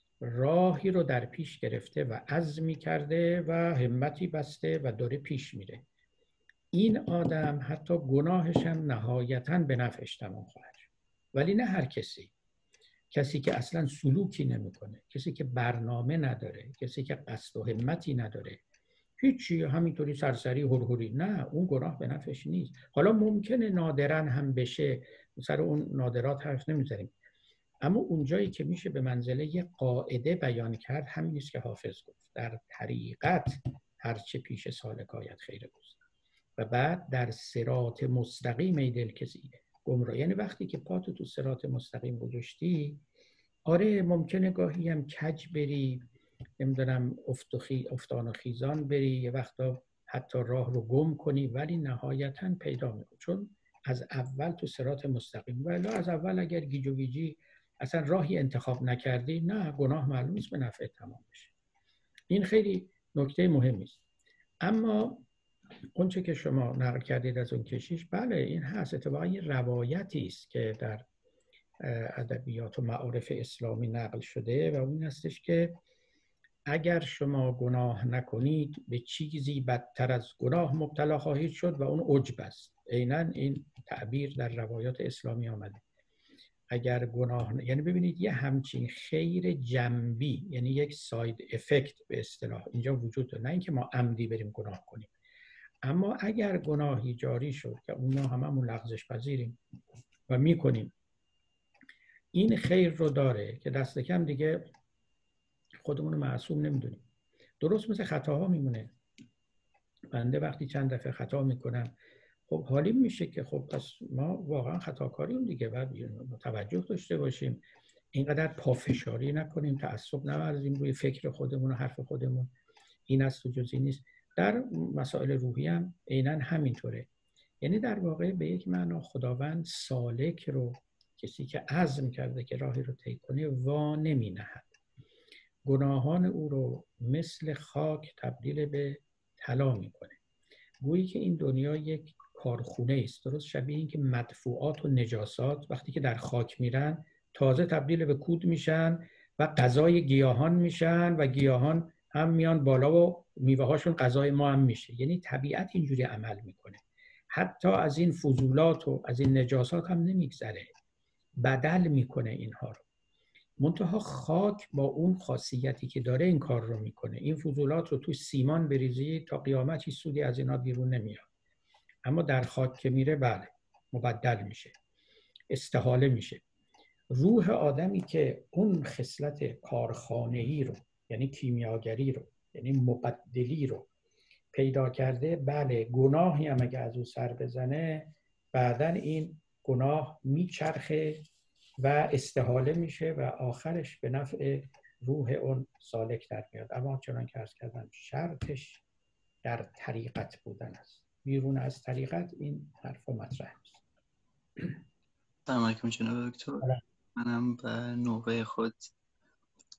راهی رو در پیش گرفته و عزمی کرده و همتی بسته و داره پیش میره، این آدم حتی گناهش هم نهایتاً به نفعش تمام خواهد شد. ولی نه هر کسی. کسی که اصلا سلوکی نمیکنه، کسی که برنامه نداره، کسی که قصد و همتی نداره، هیچی، همینطوری سرسری هرهری، نه، اون گناه به نفعش نیست. حالا ممکنه نادراً هم بشه، سر اون نادرات حرف نمیزنیم، اما اونجایی که میشه به منزله یه قاعده بیان کرد، همین است که حافظ گفت در طریقت هرچه پیش سالک آید خیر اوست، و بعد در صراط مستقیم ای دل کسی گمراه. یعنی وقتی که پاتو تو صراط مستقیم گذاشتی، آره ممکنه گاهی هم کج بری، نمیدونم افت و خی... افتان و خیزان بری، یه وقتا حتی راه رو گم کنی، ولی نهایتاً پیدا میکنی، چون از اول تو صراط مستقیم. ولی از اول اگر گیج و گیجی اصلا راهی انتخاب نکردی، نه، گناه معلوم است به نفع تمام بشه. این خیلی نکته مهمی است. اما اونچه که شما نقل کردید از اون کشیش، بله این هست، اتفاقا یه روایتی است که در ادبیات و معارف اسلامی نقل شده و اون هستش که اگر شما گناه نکنید به چیزی بدتر از گناه مبتلا خواهید شد و اون عجب است. عیناً این تعبیر در روایات اسلامی آمده. اگر گناه، یعنی ببینید یه همچین خیر جنبی، یعنی یک ساید افکت به اصطلاح اینجا وجود داره، نه اینکه ما عمدی بریم گناه کنیم. اما اگر گناهی جاری شد که اونا هممون لغزش پذیریم و میکنیم، این خیر رو داره که دست کم دیگه خودمون رو معصوم نمیدونیم. درست مثل خطاها میمونه. بنده وقتی چند دفعه خطا میکنم، خب حالیم میشه که خب پس ما واقعا خطاکاریم دیگه، باید توجه داشته باشیم، اینقدر پافشاری نکنیم، تعصب نورزیم روی فکر خودمون و حرف خودمون، این است و جزئی نیست. در مسائل روحی هم عیناً همینطوره. یعنی در واقع به یک معنا خداوند سالک رو، کسی که عزم کرده که راهی رو طی کنه، وا نمی نهد. گناهان او رو مثل خاک تبدیل به طلا میکنه. گویی که این دنیا یک کارخونه است، درست شبیه این که مدفوعات و نجاسات وقتی که در خاک میرن تازه تبدیل به کود میشن و غذای گیاهان میشن و گیاهان هم میان بالا و میوه هاشون غذای ما هم میشه. یعنی طبیعت اینجوری عمل میکنه. حتی از این فضولات و از این نجاسات هم نمیگذره، بدل میکنه اینها رو. منتها خاک با اون خاصیتی که داره این کار رو میکنه. این فضولات رو توی سیمان بریزی تا قیامت هیچ سودی از اینا بیرون نمیاد. اما در خاک که میره، بله، مبدل میشه، استحاله میشه. روح آدمی که اون خصلت کارخانه‌ای رو، یعنی کیمیاگری رو، یعنی مبدلی رو پیدا کرده، بله، گناهی هم اگه از او سر بزنه، بعدن این گناه میچرخه و استحاله میشه و آخرش به نفع روح اون سالک در میاد. اما چنان که عرض کردم شرطش در طریقت بودن است. بیرون از طریقت این حرف مطرح نیست. سلام علیکم جناب دکتر. منم به نوبه خود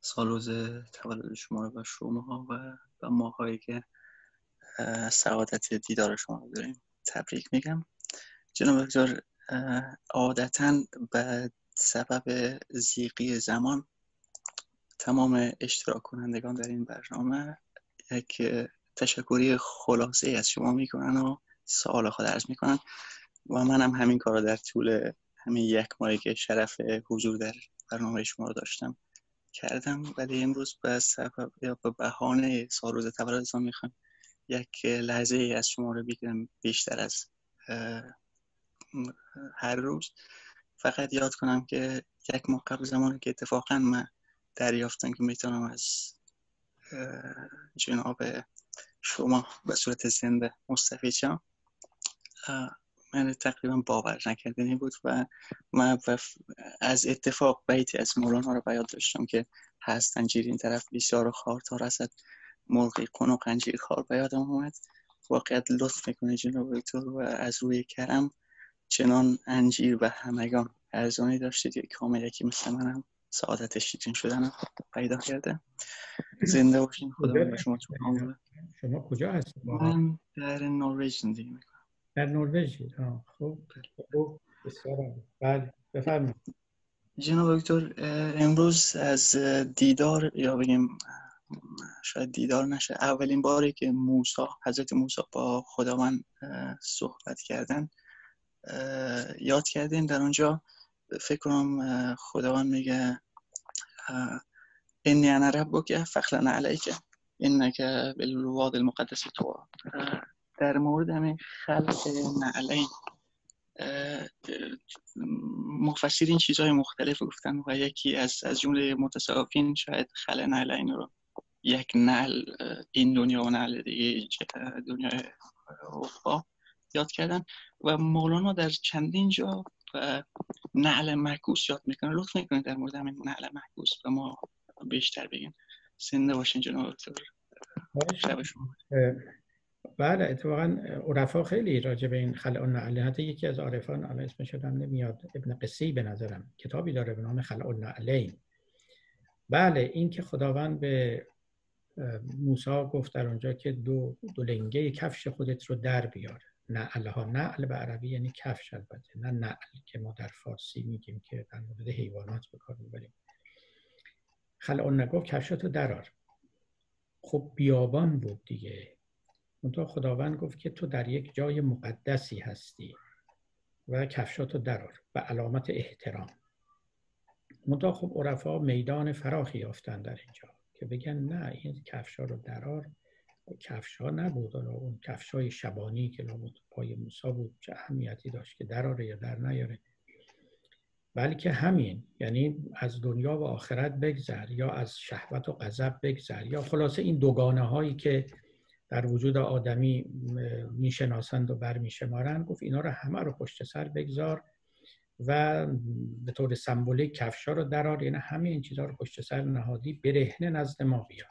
سال روز تولد شما رو و شما و و ماهایی که سعادت دیدار شما رو داریم تبریک میگم. جناب دکتر، عادتاً به سبب ضیقی زمان تمام اشتراک کنندگان در این برنامه یک تشکری خلاصه از شما میکنن و سوال خود عرض میکنن و من هم همین کار رو در طول همین یک ماهی که شرف حضور در برنامه شما رو داشتم کردم، ولی امروز به سبب یا به بهانه سال روز تولدتان میخوام یک لحظه ای از شما رو بگیرم بیشتر از هر روز. فقط یاد کنم که یک ماه قبل زمانی که اتفاقا من دریافتم که میتونم از جناب شما به صورت زنده مستفید شم، من تقریبا باور نکردنی بود و من از اتفاق بیتی از مولانا رو بیاد داشتم که هست انجیر این طرف بسیار خار تا رسد مرغی قنق انجیر خار. بیادم اومد واقعیت لطف میکنه جناب دکتر و از روی کرم چنان انجیر و همگان ارزانی داشتید که کامل یکی مثل منم سعادت شیرین شدن پیدا کرده. زنده باشین، خدا به شما تو عمر. شما کجا هستید؟ من در نروژ زندگی میکنم. در نروژ. خب خب بسیار عالی. بله بفرمایید. جناب دکتر، امروز از دیدار یا بگیم شاید دیدار نشه، اولین باری که موسی حضرت موسی با خداوند صحبت کردن یاد کردیم. در اونجا فکر کنم خداوند میگه انی انا ربک فخلع علیک انک بالوادی المقدس طوی. در مورد همین خلق نعلین مفسرین چیزهای مختلف گفتن و یکی از از جمله متصوفین شاید خلع نعلین رو یک نعل این دنیا و نعل دیگه دنیای عقبی یاد کردن و مولانا در چندین جا نعل معکوس یاد میکنه. لطف میکنه در مورد همین نعل معکوس و ما بیشتر بگیم. زنده باشین جناب دکتر. شب شما. بله اتفاقا عرفا خیلی راجع به این خلع النعلین، حتی یکی از عارفان الان اسمش یادم نمیاد، ابن قسی به نظرم کتابی داره به نام خلع النعلین. بله این که خداوند به موسی گفت در اونجا که دو دو لنگه کفش خودت رو در بیار. نعل ها، نعل به عربی یعنی کفش البته، نه نعل که ما در فارسی میگیم که در مورد حیوانات به کار میبریم. خلع النعلین کفشاتو درار. خب بیابان بود دیگه. منتها خداوند گفت که تو در یک جای مقدسی هستی و کفشاتو درار به علامت احترام. منتها خب عرفا میدان فراخی یافتن در اینجا که بگن نه این کفشا رو درار. کفشا نبود، اون کفشای شبانی که لابد پای موسی بود چه اهمیتی داشت که دراره یا در نیاره، بلکه همین، یعنی از دنیا و آخرت بگذر یا از شهوت و غضب بگذر، یا خلاصه این دوگانه هایی که در وجود آدمی میشناسند و برمیشمارند. گفت اینا رو همه رو پشت سر بگذار و به طور سمبولیک کفشا رو درار، یعنی همه این چیزها رو پشت سر نهادی، برهنه نزد ما بیا.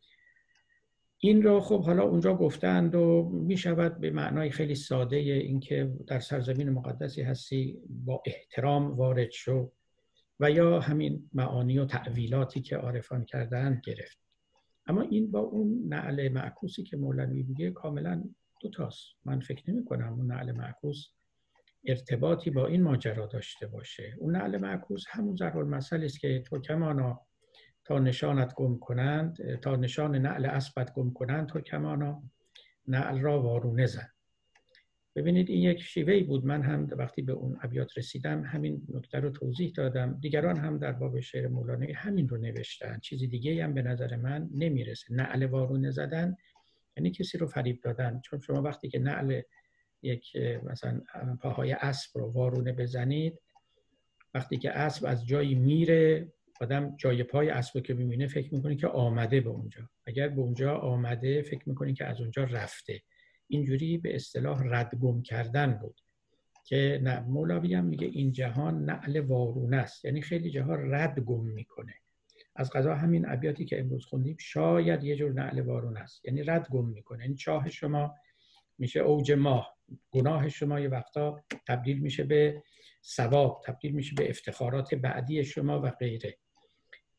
این رو خب حالا اونجا گفتند و میشود به معنای خیلی ساده این که در سرزمین مقدسی هستی با احترام وارد شو، و یا همین معانی و تعویلاتی که عارفان کردن گرفت. اما این با اون نعل معکوسی که مولوی میگه کاملا دو تاست. من فکر نمی کنم اون نعل معکوس ارتباطی با این ماجرا داشته باشه. اون نعل معکوس همون ضرب‌المثل است که تو کمانا تا نشانت گم کنند، تا نشان نعل اسبت گم کنند تو کمانا نعل را وارونه زن. ببینید این یک شیوهی بود. من هم وقتی به اون ابیات رسیدم همین نکته رو توضیح دادم. دیگران هم در باب شعر مولانا همین رو نوشتن. چیزی دیگه هم به نظر من نمیرسه. نعل وارونه زدن یعنی کسی رو فریب دادن. چون شما وقتی که نعل یک مثلا پاهای اسب رو وارونه بزنید، وقتی که اسب از جایی میره، آدم جای پای اسب که میبینه فکر میکنه که آمده به اونجا. اگر به اونجا آمده فکر میکنه که از اونجا رفته. اینجوری به اصطلاح ردگم کردن بود که نه، مولوی هم میگه این جهان نعل وارونه است، یعنی خیلی جاها ردگم میکنه. از قضا همین ابیاتی که امروز خوندیم شاید یه جور نعل وارونه است، یعنی ردگم میکنه. این چاه شما میشه اوج ماه، گناه شما یه وقتا تبدیل میشه به ثواب، تبدیل میشه به افتخارات بعدی شما و غیره.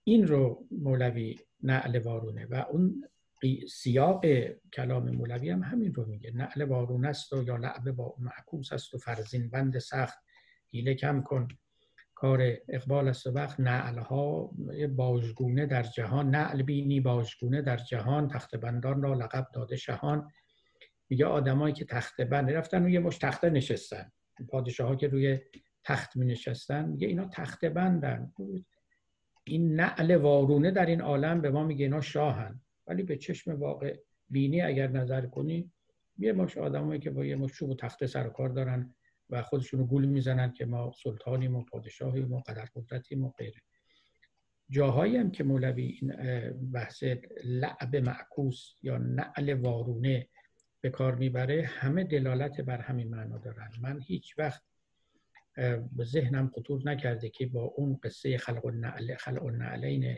این رو مولوی نعل وارونه و اون سیاق کلام مولوی هم همین رو میگه. نعل وارونه است و یا لعب با معکوس است و فرزین بند سخت حیله کم کن، کار اقبال است و وقت نعلها باژگونه در جهان، نعل بینی باژگونه در جهان، تخت بندان را لقب داده شهان. میگه آدمایی که تخت بند رفتن روی مش تخته نشستن، پادشاه ها که روی تخت می نشستن، میگه اینا تخت بندن. این نعل وارونه در این عالم به ما میگه اینا شاهن، ولی به چشم واقع بینی اگر نظر کنی یه مش آدمایی که با یه مش چوب و تخته سر و کار دارن و خودشونو گول میزنن که ما سلطانیم و پادشاهیم و قدر قدرتیم و غیره. جاهایی هم که مولوی این بحث لعب معکوس یا نعل وارونه به کار میبره همه دلالت بر همین معنا دارن. من هیچ وقت به ذهنم خطور نکرده که با اون قصه خلق النعل خلق النعلین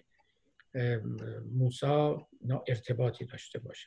موسی ارتباطی داشته باشن.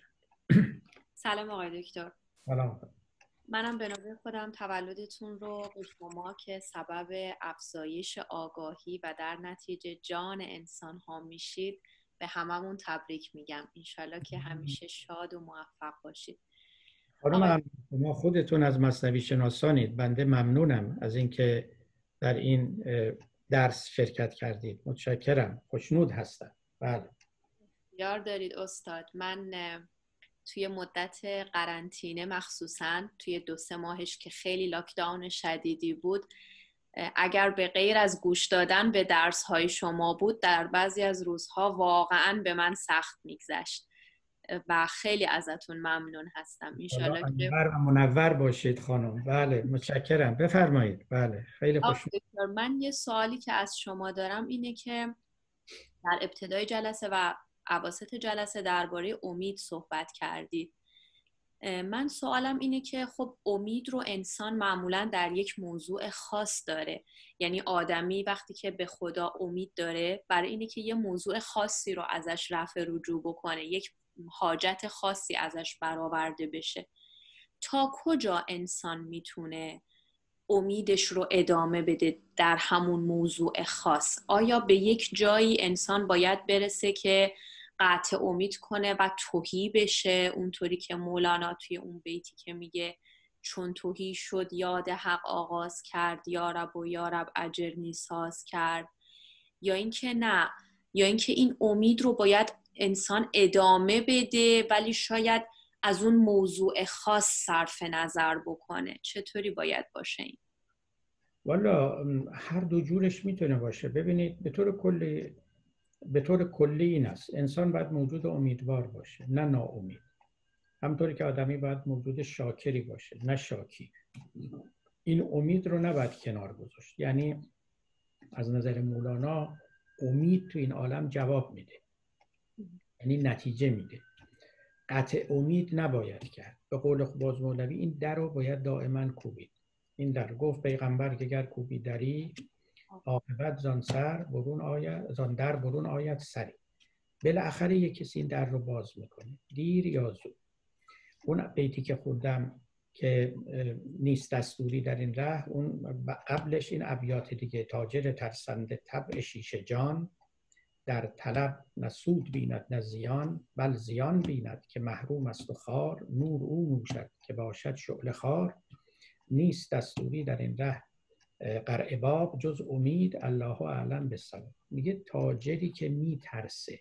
سلام آقای دکتر. سلام. منم به نوبه خودم تولدتون رو به شما که سبب افزایش آگاهی و در نتیجه جان انسان ها میشید به هممون تبریک میگم. انشالله که همیشه شاد و موفق باشید. خانم شما خودتون از مثنوی شناسانید. بنده ممنونم از اینکه در این درس شرکت کردید. متشکرم. خوشنود هستم. بله. یار دارید استاد. من توی مدت قرنطینه مخصوصاً توی دو سه ماهش که خیلی لاکداون شدیدی بود، اگر به غیر از گوش دادن به درس‌های شما بود، در بعضی از روزها واقعاً به من سخت می‌گذشت و خیلی ازتون ممنون هستم. انشالله که منور و منور باشید خانم. بله متشکرم. بفرمایید. بله خیلی خوش. من یه سوالی که از شما دارم اینه که در ابتدای جلسه و اواسط جلسه درباره امید صحبت کردید. من سوالم اینه که خب امید رو انسان معمولاً در یک موضوع خاص داره، یعنی آدمی وقتی که به خدا امید داره برای اینه که یه موضوع خاصی رو ازش رفع رجوع بکنه، یک حاجت خاصی ازش برآورده بشه. تا کجا انسان میتونه امیدش رو ادامه بده در همون موضوع خاص؟ آیا به یک جایی انسان باید برسه که قطع امید کنه و تهی بشه، اونطوری که مولانا توی اون بیتی که میگه چون تهی شد یاد حق آغاز کرد، یا رب و یا رب اجرنی ساز کرد؟ یا اینکه نه، یا اینکه این امید رو باید انسان ادامه بده ولی شاید از اون موضوع خاص صرف نظر بکنه؟ چطوری باید باشه این؟ والا هر دو جورش میتونه باشه. ببینید به طور کلی به طور کلی این است: انسان باید موجود امیدوار باشه نه ناامید. همونطوری که آدمی باید موجود شاکری باشه نه شاکی. این امید رو نباید کنار گذاشت. یعنی از نظر مولانا امید تو این عالم جواب میده، یعنی نتیجه میده. قطع امید نباید کرد. به قول باز مولوی این در رو باید دائما کوبید. این در گفت پیغمبر که گر کوبی دری، عاقبت زان سر برون آید، زان در برون آید سری. بالاخره یک کسی این در رو باز میکنه، دیر یا زود. اون بیتی که خوندم که نیست دستوری در این ره، اون قبلش این ابیات دیگه: تاجر ترسنده طبع شیشه جان، در طلب نه سود بیند نه زیان، بل زیان بیند که محروم است و خوار، نور او نوشد که باشد شعله خوار. نیست دستوری در این ره قرع باب، جز امید الله اعلم بالصواب. میگه تاجری که میترسه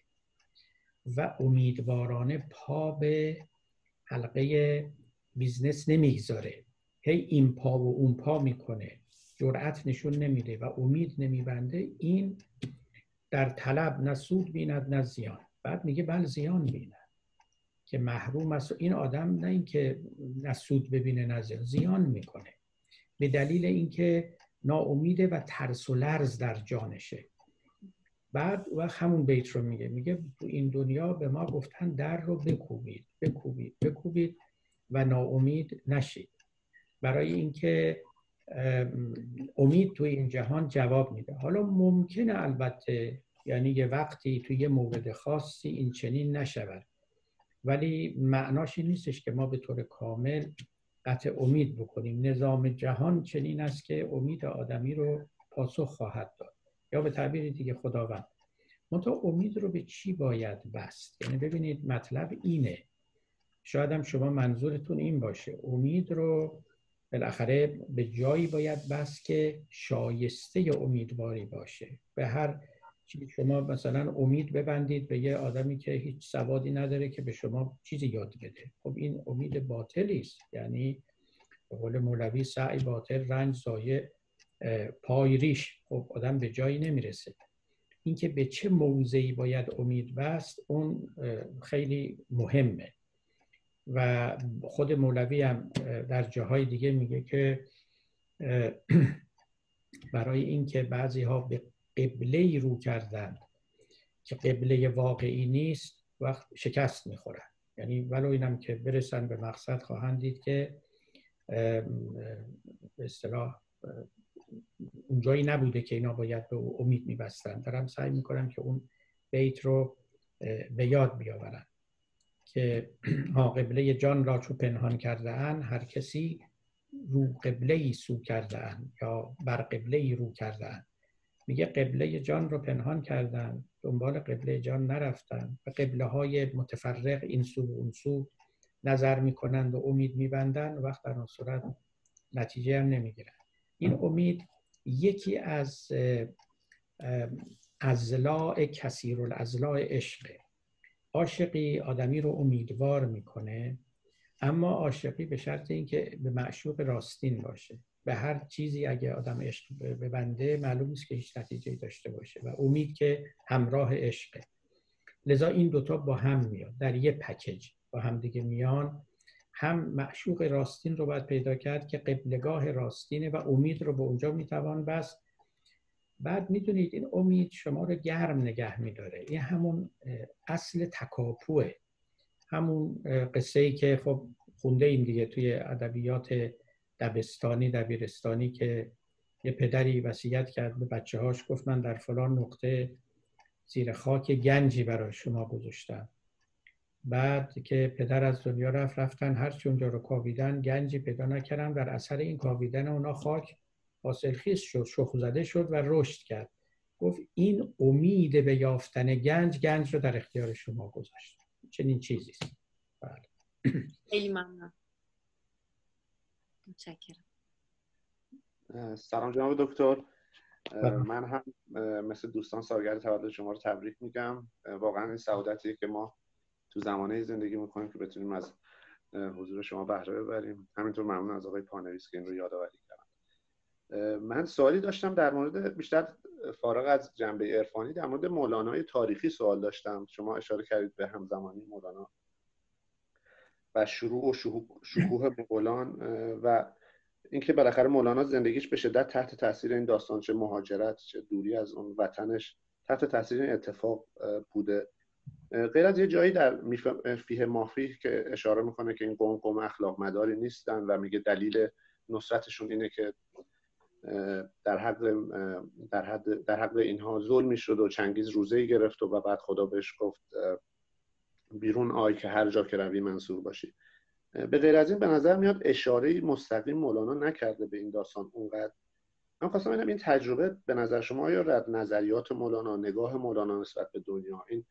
و امیدوارانه پا به حلقه بیزنس نمیگذاره، هی این پا و اون پا میکنه، جرأت نشون نمیده و امید نمیبنده، این در طلب نه سود بیند نه زیان. بعد میگه بل زیان بیند که محروم است. این آدم نه اینکه نه سود ببینه نه زیان، زیان میکنه به دلیل اینکه ناامیده و ترس و لرز در جانشه. بعد وقت همون بیت رو میگه میگه تو این دنیا به ما گفتن در رو بکوبید بکوبید بکوبید و ناامید نشید، برای اینکه امید توی این جهان جواب میده. حالا ممکنه البته یعنی یه وقتی توی یه مورد خاصی این چنین نشود، ولی معناش این نیستش که ما به طور کامل قطع امید بکنیم. نظام جهان چنین است که امید آدمی رو پاسخ خواهد داد، یا به تعبیر دیگه خداوند. منتها امید رو به چی باید بست؟ یعنی ببینید مطلب اینه، شاید هم شما منظورتون این باشه، امید رو بالاخره به جایی باید بست که شایسته امیدواری باشه. به هر چیزی شما مثلا امید ببندید به یه آدمی که هیچ سوادی نداره که به شما چیزی یاد بده، خب این امید باطلی است. یعنی به قول مولوی سعی باطل، رنج ضایع، پای ریش، خب آدم به جایی نمیرسه. اینکه به چه موضعی باید امید بست اون خیلی مهمه و خود مولوی هم در جاهای دیگه میگه که برای اینکه بعضی ها به قبله رو کردن که قبله واقعی نیست وقت شکست میخورن. یعنی ولو اینم که برسن به مقصد خواهند دید که به اصطلاح اونجایی نبوده که اینا باید به امید میبستن. دارم سعی میکنم که اون بیت رو به یاد بیاورن که ها قبله جان را چو پنهان کرده اند، هر کسی رو قبله ای سو کرده اند یا بر قبله ای رو کرده اند. میگه قبله جان رو پنهان کردن، دنبال قبله جان نرفتن و قبله های متفرق این سو و اون سو نظر میکنند و امید میبندن، وقت در اون صورت نتیجه هم نمیگیرن. این امید یکی از اضلاع کثیر الاضلاع عشقه. عاشقی آدمی رو امیدوار میکنه، اما عاشقی به شرط اینکه به معشوق راستین باشه. به هر چیزی اگه آدم عشق ببنده معلوم نیست که هیچ نتیجه‌ای داشته باشه و امید که همراه عشقه. لذا این دوتا با هم میاد در یه پکیج، با هم دیگه میان. هم معشوق راستین رو باید پیدا کرد که قبلگاه راستینه و امید رو به اونجا میتوان بست. بعد میدونید این امید شما رو گرم نگه میداره. این همون اصل تکاپوه، همون قصه ای که خب خونده ایم دیگه توی ادبیات دبستانی دبیرستانی که یه پدری وصیت کرد به بچه هاش، گفت من در فلان نقطه زیر خاک گنجی برای شما گذاشتم. بعد که پدر از دنیا رفت، رفتن هرچی اونجا رو کاویدن گنجی پیدا نکردن. در اثر این کاویدن اونا خاک حاصلخیز شد، شخم زده شد و رشد کرد. گفت این امید به یافتن گنج، گنج رو در اختیار شما گذاشت. چنین چیزی است. بله. خیلی ممنون. متشکرم. سلام جناب دکتر. من هم مثل دوستان سالگرد تولد شما رو تبریک میگم. واقعا این سعادتیه که ما تو زمانه زندگی میکنیم که بتونیم از حضور شما بهره ببریم. همینطور ممنون از آقای پانویس که این رو یادآوری کردن. من سوالی داشتم در مورد، بیشتر فارغ از جنبه عرفانی، در مورد مولانای تاریخی سوال داشتم. شما اشاره کردید به همزمانی مولانا و شروع و شکوه مغولان و اینکه بالاخره مولانا زندگیش به شدت تحت تاثیر این داستان، چه مهاجرت چه دوری از اون وطنش، تحت تاثیر این اتفاق بوده. غیر از یه جایی در فیه مافی که اشاره میکنه که این قوم قوم اخلاق مداری نیستن و میگه دلیل نصرتشون اینه که در حق در حد در حق اینها ظلمی شد و چنگیز روزه‌ای گرفت و بعد خدا بهش گفت بیرون آی که هر جا که روی منصور باشی. به غیر از این به نظر میاد اشاره مستقیم مولانا نکرده به این داستان اونقدر. من خواستم ببینم این تجربه به نظر شما آیا در نظریات مولانا، نگاه مولانا نسبت به دنیا، این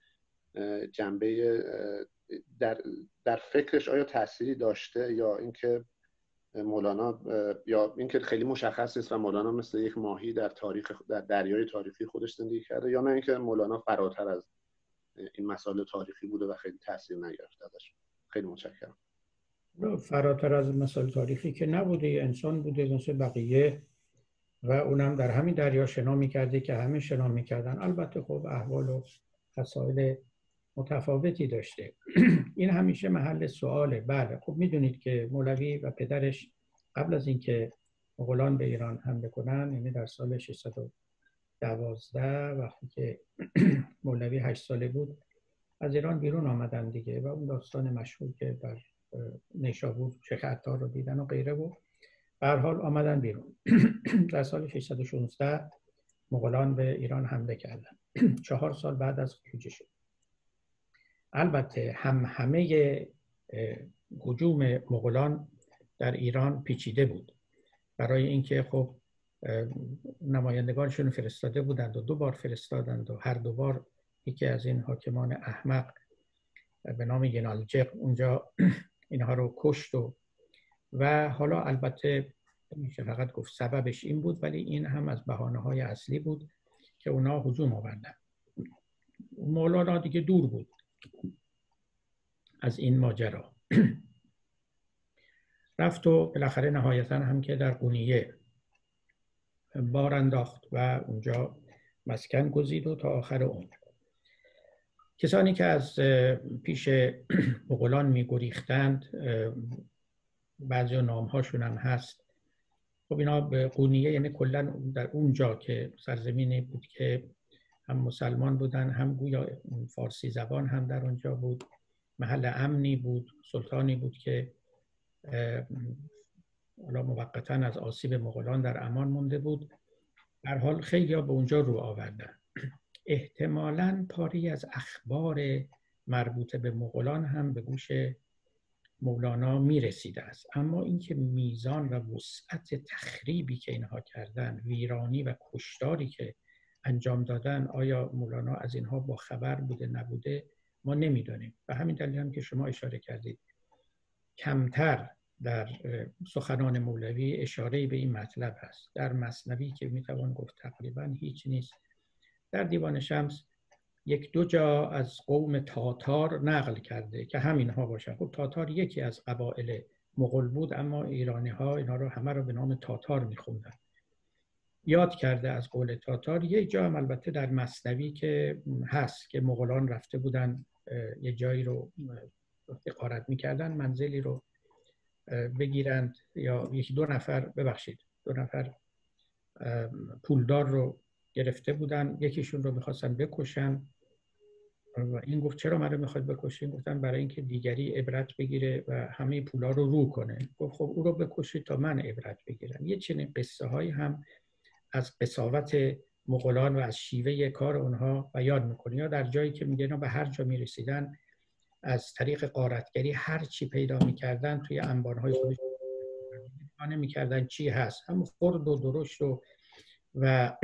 جنبه در در فکرش آیا تأثیری داشته، یا اینکه مولانا یا اینکه خیلی مشخص نیست و مولانا مثل یک ماهی در تاریخ در دریای تاریخی خودش زندگی کرده، یا نه اینکه مولانا فراتر از این مسائل تاریخی بوده و خیلی تأثیر نگرفته ازش. خیلی متشکرم. فراتر از مسائل تاریخی که نبوده، انسان بوده مثل بقیه و اونم در همین دریا شنا می‌کرده که همه شنا می‌کردن. البته خب احوال و مسائل متفاوتی داشته. این همیشه محل سواله. بله خب میدونید که مولوی و پدرش قبل از اینکه مغولان به ایران حمله کنن، یعنی در سال ششصد و دوازده وقتی که مولوی هشت ساله بود، از ایران بیرون آمدن دیگه و اون داستان مشهور که در نیشابور شیخ عطار رو دیدن و غیره بود. به هر حال آمدن بیرون. در سال ششصد و شانزده مغولان به ایران حمله کردن. چهار سال بعد از خروجی شد. البته هم همه هجوم مغولان در ایران پیچیده بود، برای اینکه خب نمایندگانشون فرستاده بودند و دو بار فرستادند و هر دو بار یکی از این حاکمان احمق به نام ینالجق اونجا اینها رو کشت و و حالا البته میشه فقط گفت سببش این بود، ولی این هم از بهانه‌های اصلی بود که اونا هجوم آوردن. مولانا دیگه دور بود از این ماجرا. رفت و بالاخره نهایتا هم که در قونیه بار انداخت و اونجا مسکن گزید و تا آخر عمر. کسانی که از پیش مغولان می‌گریختند، بعضی نام‌هاشون هم هست. خب اینا به قونیه، یعنی کلا در اونجا که سرزمینی بود که هم مسلمان بودن، هم گویا فارسی زبان هم در اونجا بود، محل امنی بود، سلطانی بود که حالا موقتاً از آسیب مغولان در امان مونده بود. در حال خیلی ها به اونجا رو آوردن. احتمالاً پاری از اخبار مربوط به مغولان هم به گوش مولانا میرسیده است، اما اینکه میزان و وسعت تخریبی که اینها کردن، ویرانی و کشتاری که انجام دادن، آیا مولانا از اینها با خبر بوده نبوده ما نمیدانیم. و همین دلیل هم که شما اشاره کردید کمتر در سخنان مولوی اشاره به این مطلب هست. در مثنوی که میتوان گفت تقریبا هیچ نیست. در دیوان شمس یک دو جا از قوم تاتار نقل کرده که همین ها باشن. خب تاتار یکی از قبایل مغول بود، اما ایرانی ها اینا رو همه رو به نام تاتار میخوندن. یاد کرده از قول تاتار. یک جا هم البته در مثنوی که هست که مغولان رفته بودن یه جایی رو غارت میکردن، منزلی رو بگیرند، یا یکی دو نفر ببخشید دو نفر پولدار رو گرفته بودن، یکیشون رو میخواستن بکشن و این گفت چرا من رو میخواد بکشین؟ گفتن برای اینکه دیگری عبرت بگیره و همه پولا رو رو کنه. گفت خب او رو بکشید تا من عبرت بگیرم. یه چنین قصه هایی هم از قساوت مغولان و از شیوه کار اونها بیان میکنه. یا در جایی که میگن به هر جا میرسیدن از طریق غارتگری هر چی پیدا میکردن توی انبارهای خودشون نگاه میکردن چی هست، هم خرد و درشت و و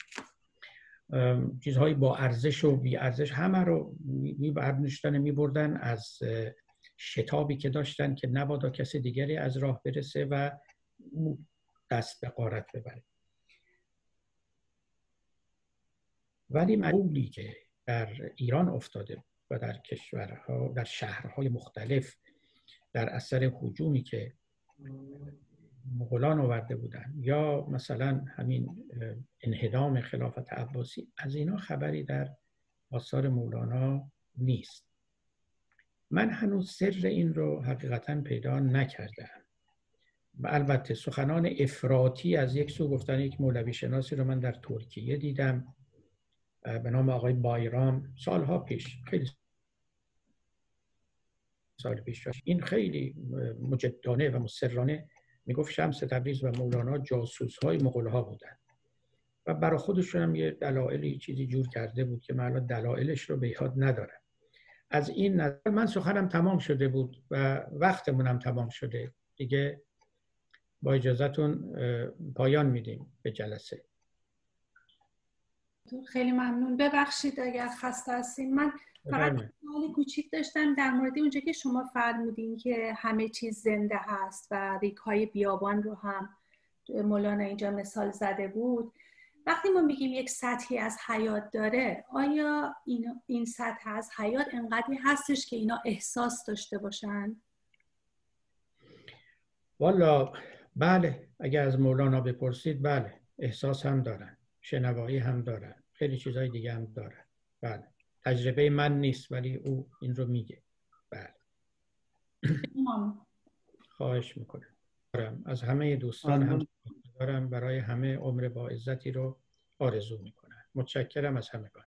چیزهایی با ارزش و بی ارزش همه رو میبرداشتن میبردن از شتابی که داشتن که نبادا کسی دیگری از راه برسه و دست به غارت ببره. ولی معمولی که در ایران افتاده و در کشورها، در شهرهای مختلف در اثر هجومی که مغولان آورده بودن یا مثلا همین انهدام خلافت عباسی، از اینا خبری در آثار مولانا نیست. من هنوز سر این رو حقیقتا پیدا نکردم. البته سخنان افراطی از یک سو گفتن یک مولوی شناسی رو من در ترکیه دیدم به نام آقای بایرام سالها پیش، خیلی سال پیش. این خیلی مجدانه و مصرانه میگفت شمس تبریز و مولانا جاسوس‌های مغول‌ها بودن و برای خودشون هم یه دلایلی چیزی جور کرده بود که من الان دلایلش رو به یاد ندارم. از این نظر من سخنم تمام شده بود و وقتمونم تمام شده دیگه. با اجازهتون پایان میدیم به جلسه. خیلی ممنون. ببخشید اگر خسته هستین. من فقط سوالی کوچیک داشتم در مورد اونجا که شما فرمودین که همه چیز زنده هست و ریگ‌های بیابان رو هم مولانا اینجا مثال زده بود. وقتی ما میگیم یک سطحی از حیات داره، آیا این این سطح از حیات انقدری هستش که اینا احساس داشته باشن؟ والا بله، اگر از مولانا بپرسید بله، احساس هم دارن، شنوایی هم دارن، خیلی چیزهای دیگه هم دارن. بله، تجربه من نیست ولی او این رو میگه. بله. خواهش میکنم. از همه دوستان هم دارم برای همه عمر با عزتی رو آرزو میکنم. متشکرم از همگان.